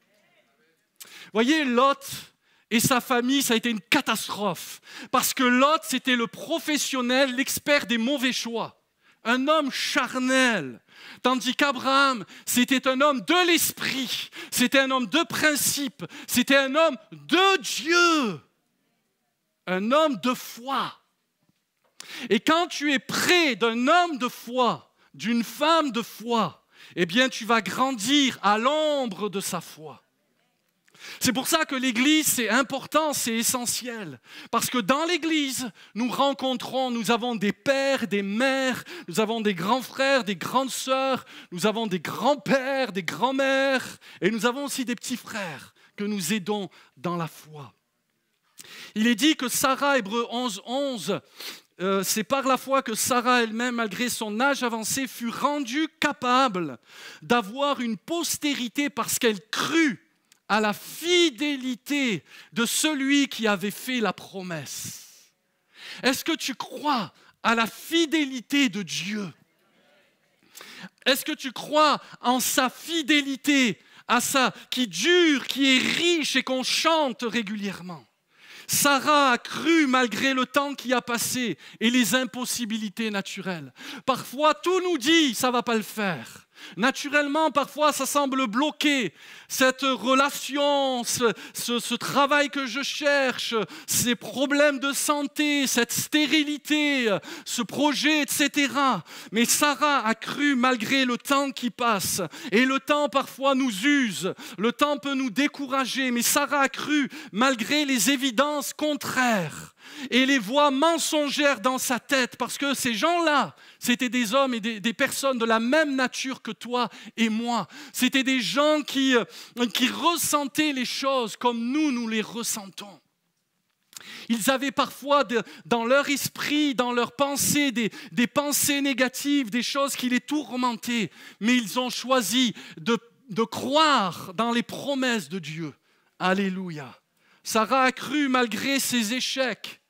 Voyez, Lot et sa famille, ça a été une catastrophe. Parce que Lot, c'était le professionnel, l'expert des mauvais choix. Un homme charnel. Tandis qu'Abraham, c'était un homme de l'esprit. C'était un homme de principe. C'était un homme de Dieu. Un homme de foi. Et quand tu es près d'un homme de foi, d'une femme de foi, eh bien tu vas grandir à l'ombre de sa foi. C'est pour ça que l'Église, c'est important, c'est essentiel. Parce que dans l'Église, nous rencontrons, nous avons des pères, des mères, nous avons des grands frères, des grandes sœurs, nous avons des grands-pères, des grands-mères, et nous avons aussi des petits frères que nous aidons dans la foi. Il est dit que Sarah, Hébreux onze, onze, euh, c'est par la foi que Sarah elle-même, malgré son âge avancé, fut rendue capable d'avoir une postérité parce qu'elle crut à la fidélité de celui qui avait fait la promesse. Est-ce que tu crois à la fidélité de Dieu? Est-ce que tu crois en sa fidélité, à ça qui dure, qui est riche et qu'on chante régulièrement? Sarah a cru malgré le temps qui a passé et les impossibilités naturelles. Parfois, tout nous dit, ça ne va pas le faire. Naturellement, parfois, ça semble bloquer cette relation, ce, ce, ce travail que je cherche, ces problèmes de santé, cette stérilité, ce projet, et cetera. Mais Sarah a cru malgré le temps qui passe. Et le temps, parfois, nous use. Le temps peut nous décourager. Mais Sarah a cru malgré les évidences contraires et les voix mensongères dans sa tête, parce que ces gens-là, c'était des hommes et des, des personnes de la même nature que toi et moi. C'était des gens qui, qui ressentaient les choses comme nous, nous les ressentons. Ils avaient parfois de, dans leur esprit, dans leurs pensées, des, des pensées négatives, des choses qui les tourmentaient, mais ils ont choisi de, de croire dans les promesses de Dieu. Alléluia. Sarah a cru malgré ses échecs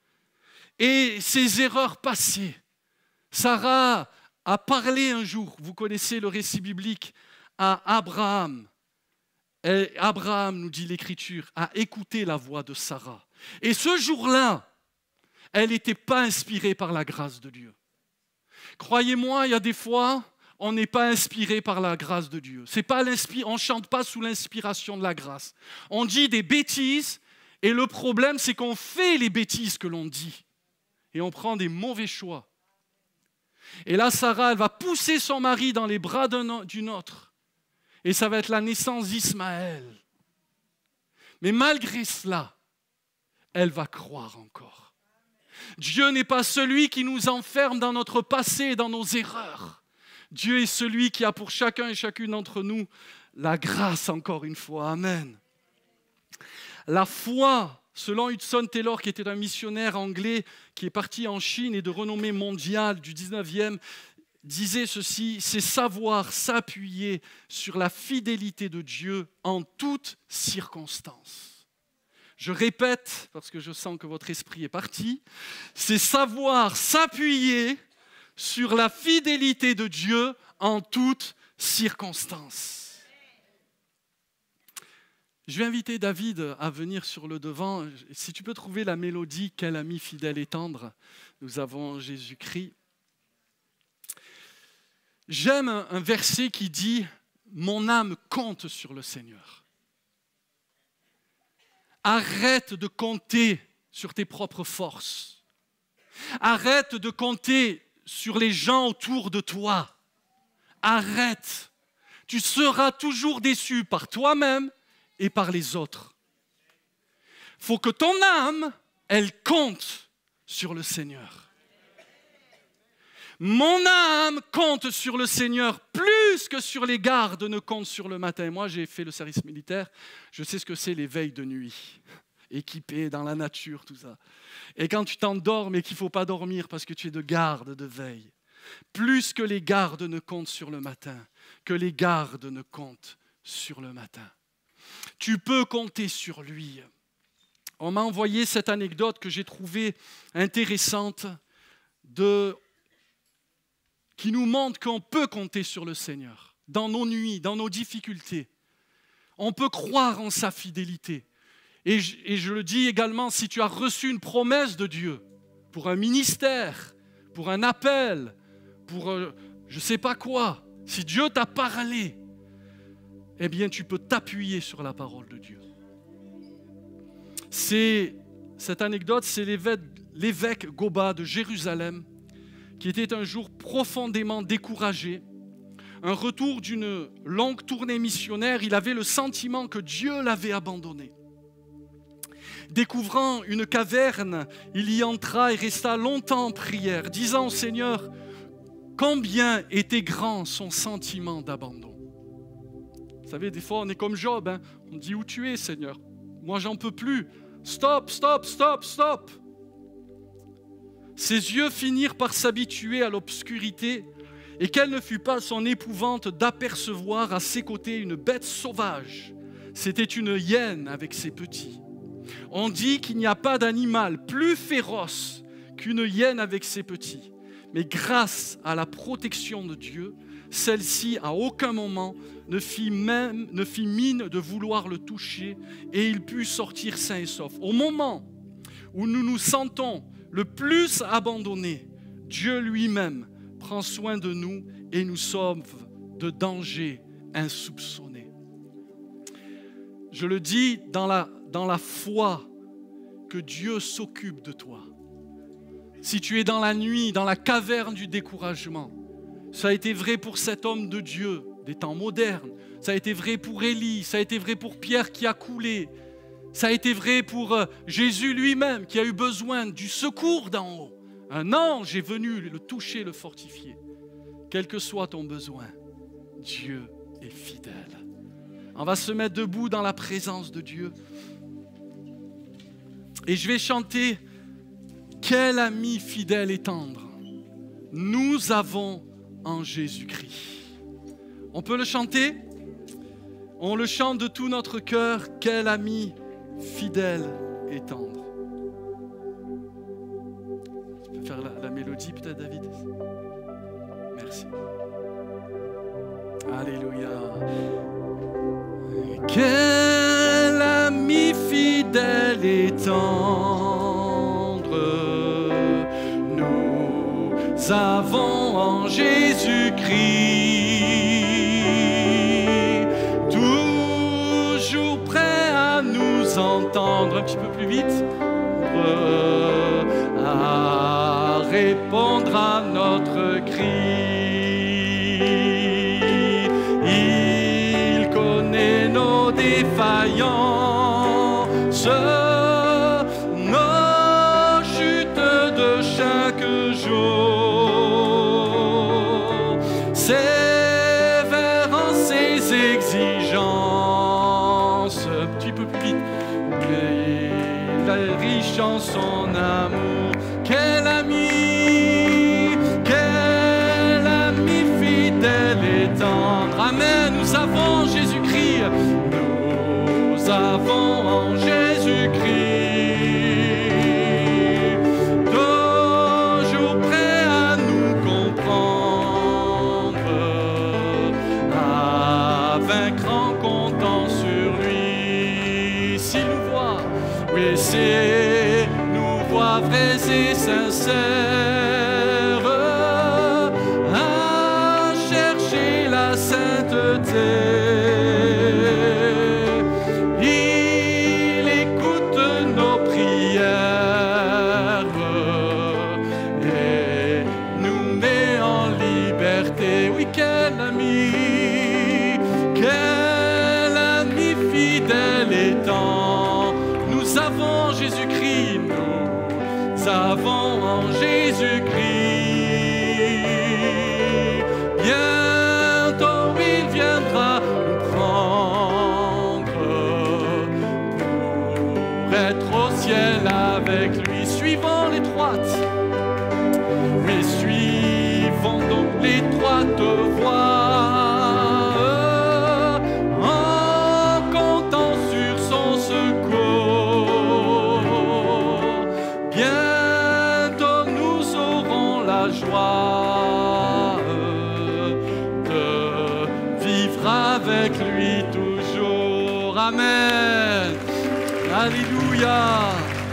et ses erreurs passées. Sarah a parlé un jour, vous connaissez le récit biblique, à Abraham. Et Abraham, nous dit l'Écriture, a écouté la voix de Sarah. Et ce jour-là, elle n'était pas inspirée par la grâce de Dieu. Croyez-moi, il y a des fois, on n'est pas inspiré par la grâce de Dieu. C'est pas on ne chante pas sous l'inspiration de la grâce. On dit des bêtises, et le problème, c'est qu'on fait les bêtises que l'on dit. Et on prend des mauvais choix. Et là, Sarah, elle va pousser son mari dans les bras d'une autre. Et ça va être la naissance d'Ismaël. Mais malgré cela, elle va croire encore. Dieu n'est pas celui qui nous enferme dans notre passé et dans nos erreurs. Dieu est celui qui a pour chacun et chacune d'entre nous la grâce, encore une fois. Amen. La foi, selon Hudson Taylor, qui était un missionnaire anglais qui est parti en Chine et de renommée mondiale du dix-neuvième, disait ceci: c'est savoir s'appuyer sur la fidélité de Dieu en toutes circonstances. Je répète, parce que je sens que votre esprit est parti, c'est savoir s'appuyer sur la fidélité de Dieu en toutes circonstances. Je vais inviter David à venir sur le devant. Si tu peux trouver la mélodie « Quel ami fidèle et tendre », nous avons Jésus-Christ. J'aime un verset qui dit « Mon âme compte sur le Seigneur ». Arrête de compter sur tes propres forces. Arrête de compter sur les gens autour de toi. Arrête. Tu seras toujours déçu par toi-même et par les autres. Il faut que ton âme, elle compte sur le Seigneur. Mon âme compte sur le Seigneur plus que sur les gardes ne comptent sur le matin. Moi, j'ai fait le service militaire, je sais ce que c'est les veilles de nuit, équipé dans la nature, tout ça. Et quand tu t'endors, mais qu'il ne faut pas dormir parce que tu es de garde, de veille, plus que les gardes ne comptent sur le matin, que les gardes ne comptent sur le matin. Tu peux compter sur lui. On m'a envoyé cette anecdote que j'ai trouvée intéressante, de, qui nous montre qu'on peut compter sur le Seigneur, dans nos nuits, dans nos difficultés. On peut croire en sa fidélité. Et je, et je le dis également, si tu as reçu une promesse de Dieu, pour un ministère, pour un appel, pour euh, je ne sais pas quoi, si Dieu t'a parlé, eh bien, tu peux t'appuyer sur la parole de Dieu. C'est, cette anecdote, c'est l'évêque, l'évêque Goba de Jérusalem, qui était un jour profondément découragé. Un retour d'une longue tournée missionnaire, il avait le sentiment que Dieu l'avait abandonné. Découvrant une caverne, il y entra et resta longtemps en prière, disant au Seigneur, combien était grand son sentiment d'abandon. Vous savez, des fois, on est comme Job, hein? On dit, où tu es, Seigneur? Moi, j'en peux plus. Stop, stop, stop, stop. Ses yeux finirent par s'habituer à l'obscurité, et quelle ne fut pas son épouvante d'apercevoir à ses côtés une bête sauvage. C'était une hyène avec ses petits. On dit qu'il n'y a pas d'animal plus féroce qu'une hyène avec ses petits. Mais grâce à la protection de Dieu, celle-ci, à aucun moment, ne fit, même, ne fit mine de vouloir le toucher et il put sortir sain et sauf. Au moment où nous nous sentons le plus abandonnés, Dieu lui-même prend soin de nous et nous sauve de dangers insoupçonnés. Je le dis dans la, dans la foi que Dieu s'occupe de toi. Si tu es dans la nuit, dans la caverne du découragement, ça a été vrai pour cet homme de Dieu des temps modernes, ça a été vrai pour Élie, ça a été vrai pour Pierre qui a coulé, ça a été vrai pour Jésus lui-même qui a eu besoin du secours d'en haut. Un ange est venu le toucher, le fortifier. Quel que soit ton besoin, Dieu est fidèle. On va se mettre debout dans la présence de Dieu. Et je vais chanter « Quel ami fidèle et tendre nous avons en Jésus-Christ ». On peut le chanter? On le chante de tout notre cœur. « Quel ami fidèle et tendre ». Tu peux faire la, la mélodie peut-être, David? Merci. Alléluia. Quel ami fidèle et tendre nous avons en Jésus-Christ, toujours prêt à nous entendre, un petit peu plus vite, à répondre à notre cri. Il connaît nos défaillances, nos chutes de chaque jour, sévère en ses exigences, un petit peu plus vite, il est riche en son amour. Quel ami, quel ami fidèle et tendre. Amen. Nous avons Jésus-Christ. Nous avons en Jésus-Christ, toujours prêt à nous comprendre, à vaincre en comptant sur lui. S'il nous voit, oui, c'est nous voit vrais et sincères, à chercher la sainteté. Il écoute nos prières et nous met en liberté. Oui, quel ami, quel ami fidèle et tendre. Nous avons Jésus-Christ, nous avons en Jésus-Christ. Bientôt il viendra nous prendre pour être au ciel avec lui. Suivons l'étroite, mais suivons donc l'étroite voie. Avec lui toujours. Amen. Alléluia.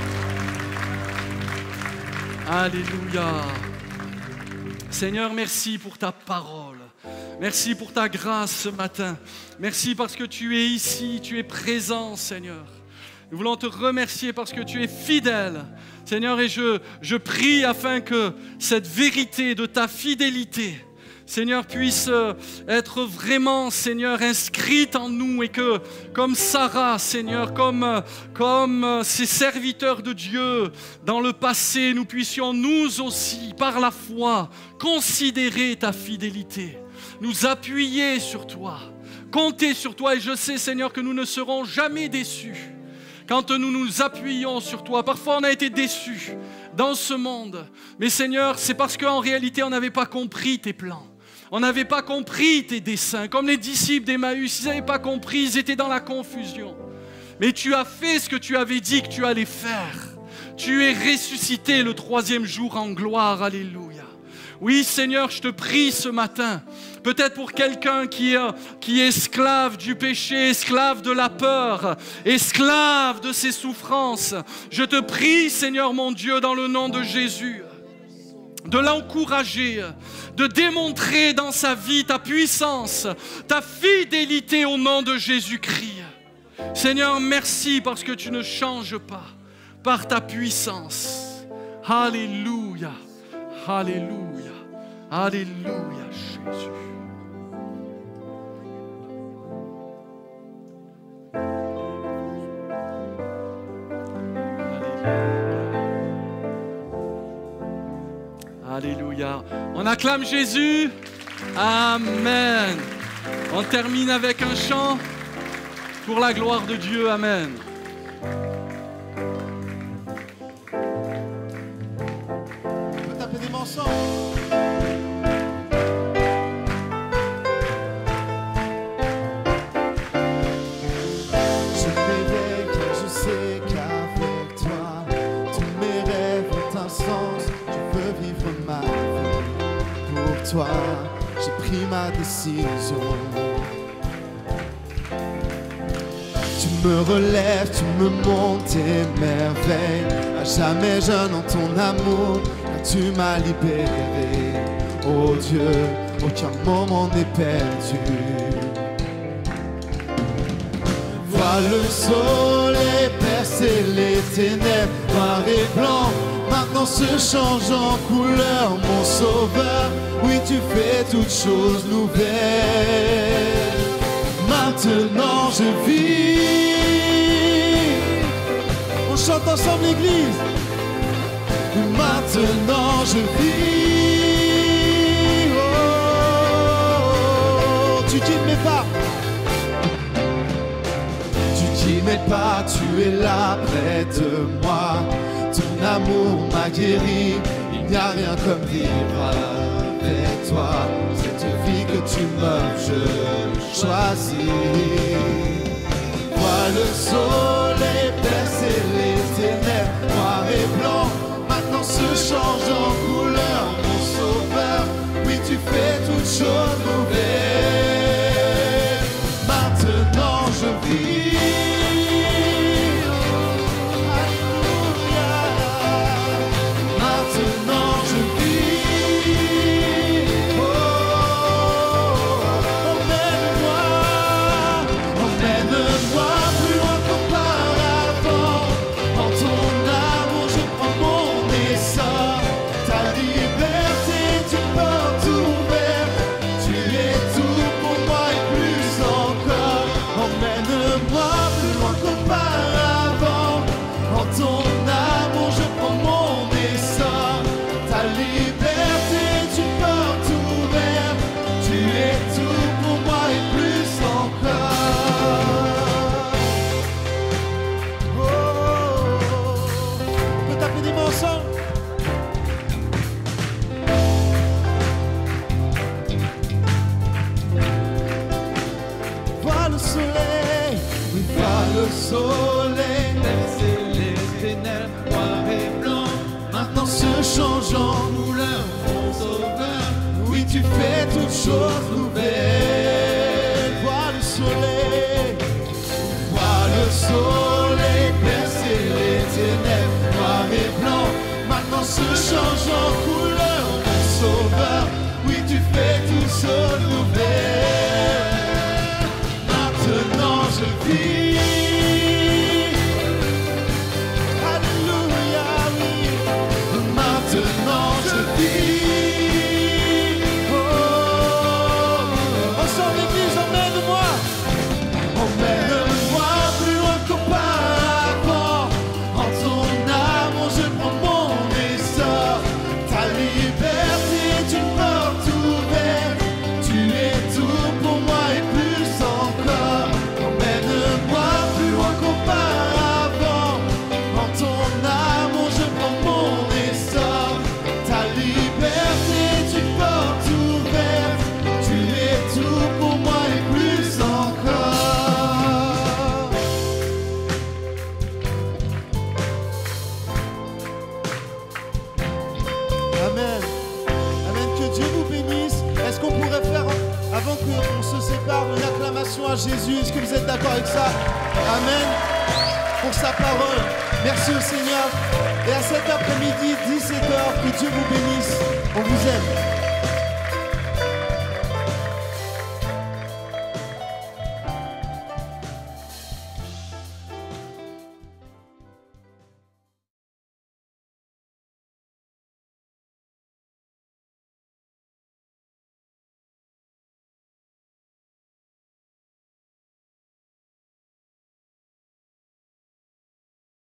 Alléluia. Seigneur, merci pour ta parole. Merci pour ta grâce ce matin. Merci parce que tu es ici, tu es présent, Seigneur. Nous voulons te remercier parce que tu es fidèle. Seigneur, et je, je prie afin que cette vérité de ta fidélité, Seigneur, puisse être vraiment, Seigneur, inscrite en nous et que, comme Sarah, Seigneur, comme, comme ces serviteurs de Dieu dans le passé, nous puissions nous aussi, par la foi, considérer ta fidélité, nous appuyer sur toi, compter sur toi. Et je sais, Seigneur, que nous ne serons jamais déçus quand nous nous appuyons sur toi. Parfois, on a été déçus dans ce monde. Mais Seigneur, c'est parce qu'en réalité, on n'avait pas compris tes plans. On n'avait pas compris tes desseins. Comme les disciples d'Emmaüs, ils n'avaient pas compris, ils étaient dans la confusion. Mais tu as fait ce que tu avais dit que tu allais faire. Tu es ressuscité le troisième jour en gloire. Alléluia. Oui, Seigneur, je te prie ce matin, peut-être pour quelqu'un qui est, qui est esclave du péché, esclave de la peur, esclave de ses souffrances. Je te prie, Seigneur mon Dieu, dans le nom de Jésus, de l'encourager, de démontrer dans sa vie ta puissance, ta fidélité au nom de Jésus-Christ. Seigneur, merci parce que tu ne changes pas par ta puissance. Alléluia, alléluia, alléluia, Jésus. Alléluia. On acclame Jésus. Amen. On termine avec un chant pour la gloire de Dieu. Amen. On peut taper des mains ensemble. Je me réveille car je sais qu'avec toi, tous mes rêves ont un sens. Je veux vivre ma vie pour toi. J'ai pris ma décision. Tu me relèves, tu me montres tes merveilles. À jamais jeune en ton amour, car tu m'as libéré. Oh Dieu, aucun moment n'est perdu. Vois le soleil percer les ténèbres, noir et blanc, maintenant se change en couleur, mon sauveur. Oui, tu fais toutes choses nouvelles. Maintenant je vis. On chante ensemble l'église. Maintenant je vis. Oh, tu dis mes pas. Tu dis mes pas, tu es là près de moi. Ton amour m'a guéri. Il n'y a rien comme vivre avec toi. Cette vie que tu m'offres, je choisis. Vois le soleil percer les ténèbres, noir et blanc, maintenant se change en couleur, mon sauveur. Oui, tu fais toutes choses nouvelles. Maintenant je vis. Alléluia. Maintenant je vis. Oh, emmène-moi, emmène-moi plus loin qu'auparavant. En ton amour je prends mon essor. Ta liberté est une porte ouverte. Tu es tout pour moi et plus encore. Emmène-moi plus loin qu'auparavant. En ton amour je prends mon essor. Ta liberté est une porte ouverte. Tu es tout pour moi et plus encore. Oh, on peut taper des mains ensemble. Vois le soleil, oui, vois le soleil percer les ténèbres, noir et blanc, maintenant se change en couleur, mon sauveur. Oui, tu fais toutes choses nouvelles. Vois le soleil, vois le soleil percer les ténèbres, noir et blanc, maintenant se change en couleur, mon sauveur. Oui, tu fais toutes choses nouvelles. Maintenant je vis. Alléluia, oui. Maintenant je vis. Oh, ensemble l'église, emmène-moi. Emmène-moi plus loin qu'auparavant. En ton amour je prends mon essor. Ta liberté est une porte ouverte. Tu es tout pour moi et plus encore. Emmène-moi plus loin qu'auparavant. En ton amour je prends mon essor. Ta liberté est une porte ouverte. Tu es tout pour moi et plus encore. Amen. Amen. Que Dieu vous bénisse. Est-ce qu'on pourrait faire, avant qu'on se sépare, une acclamation à Jésus? Est-ce que vous êtes d'accord avec ça? Amen. Pour sa parole. Merci au Seigneur. Et à cet après-midi, dix-sept heures, que Dieu vous bénisse. On vous aime.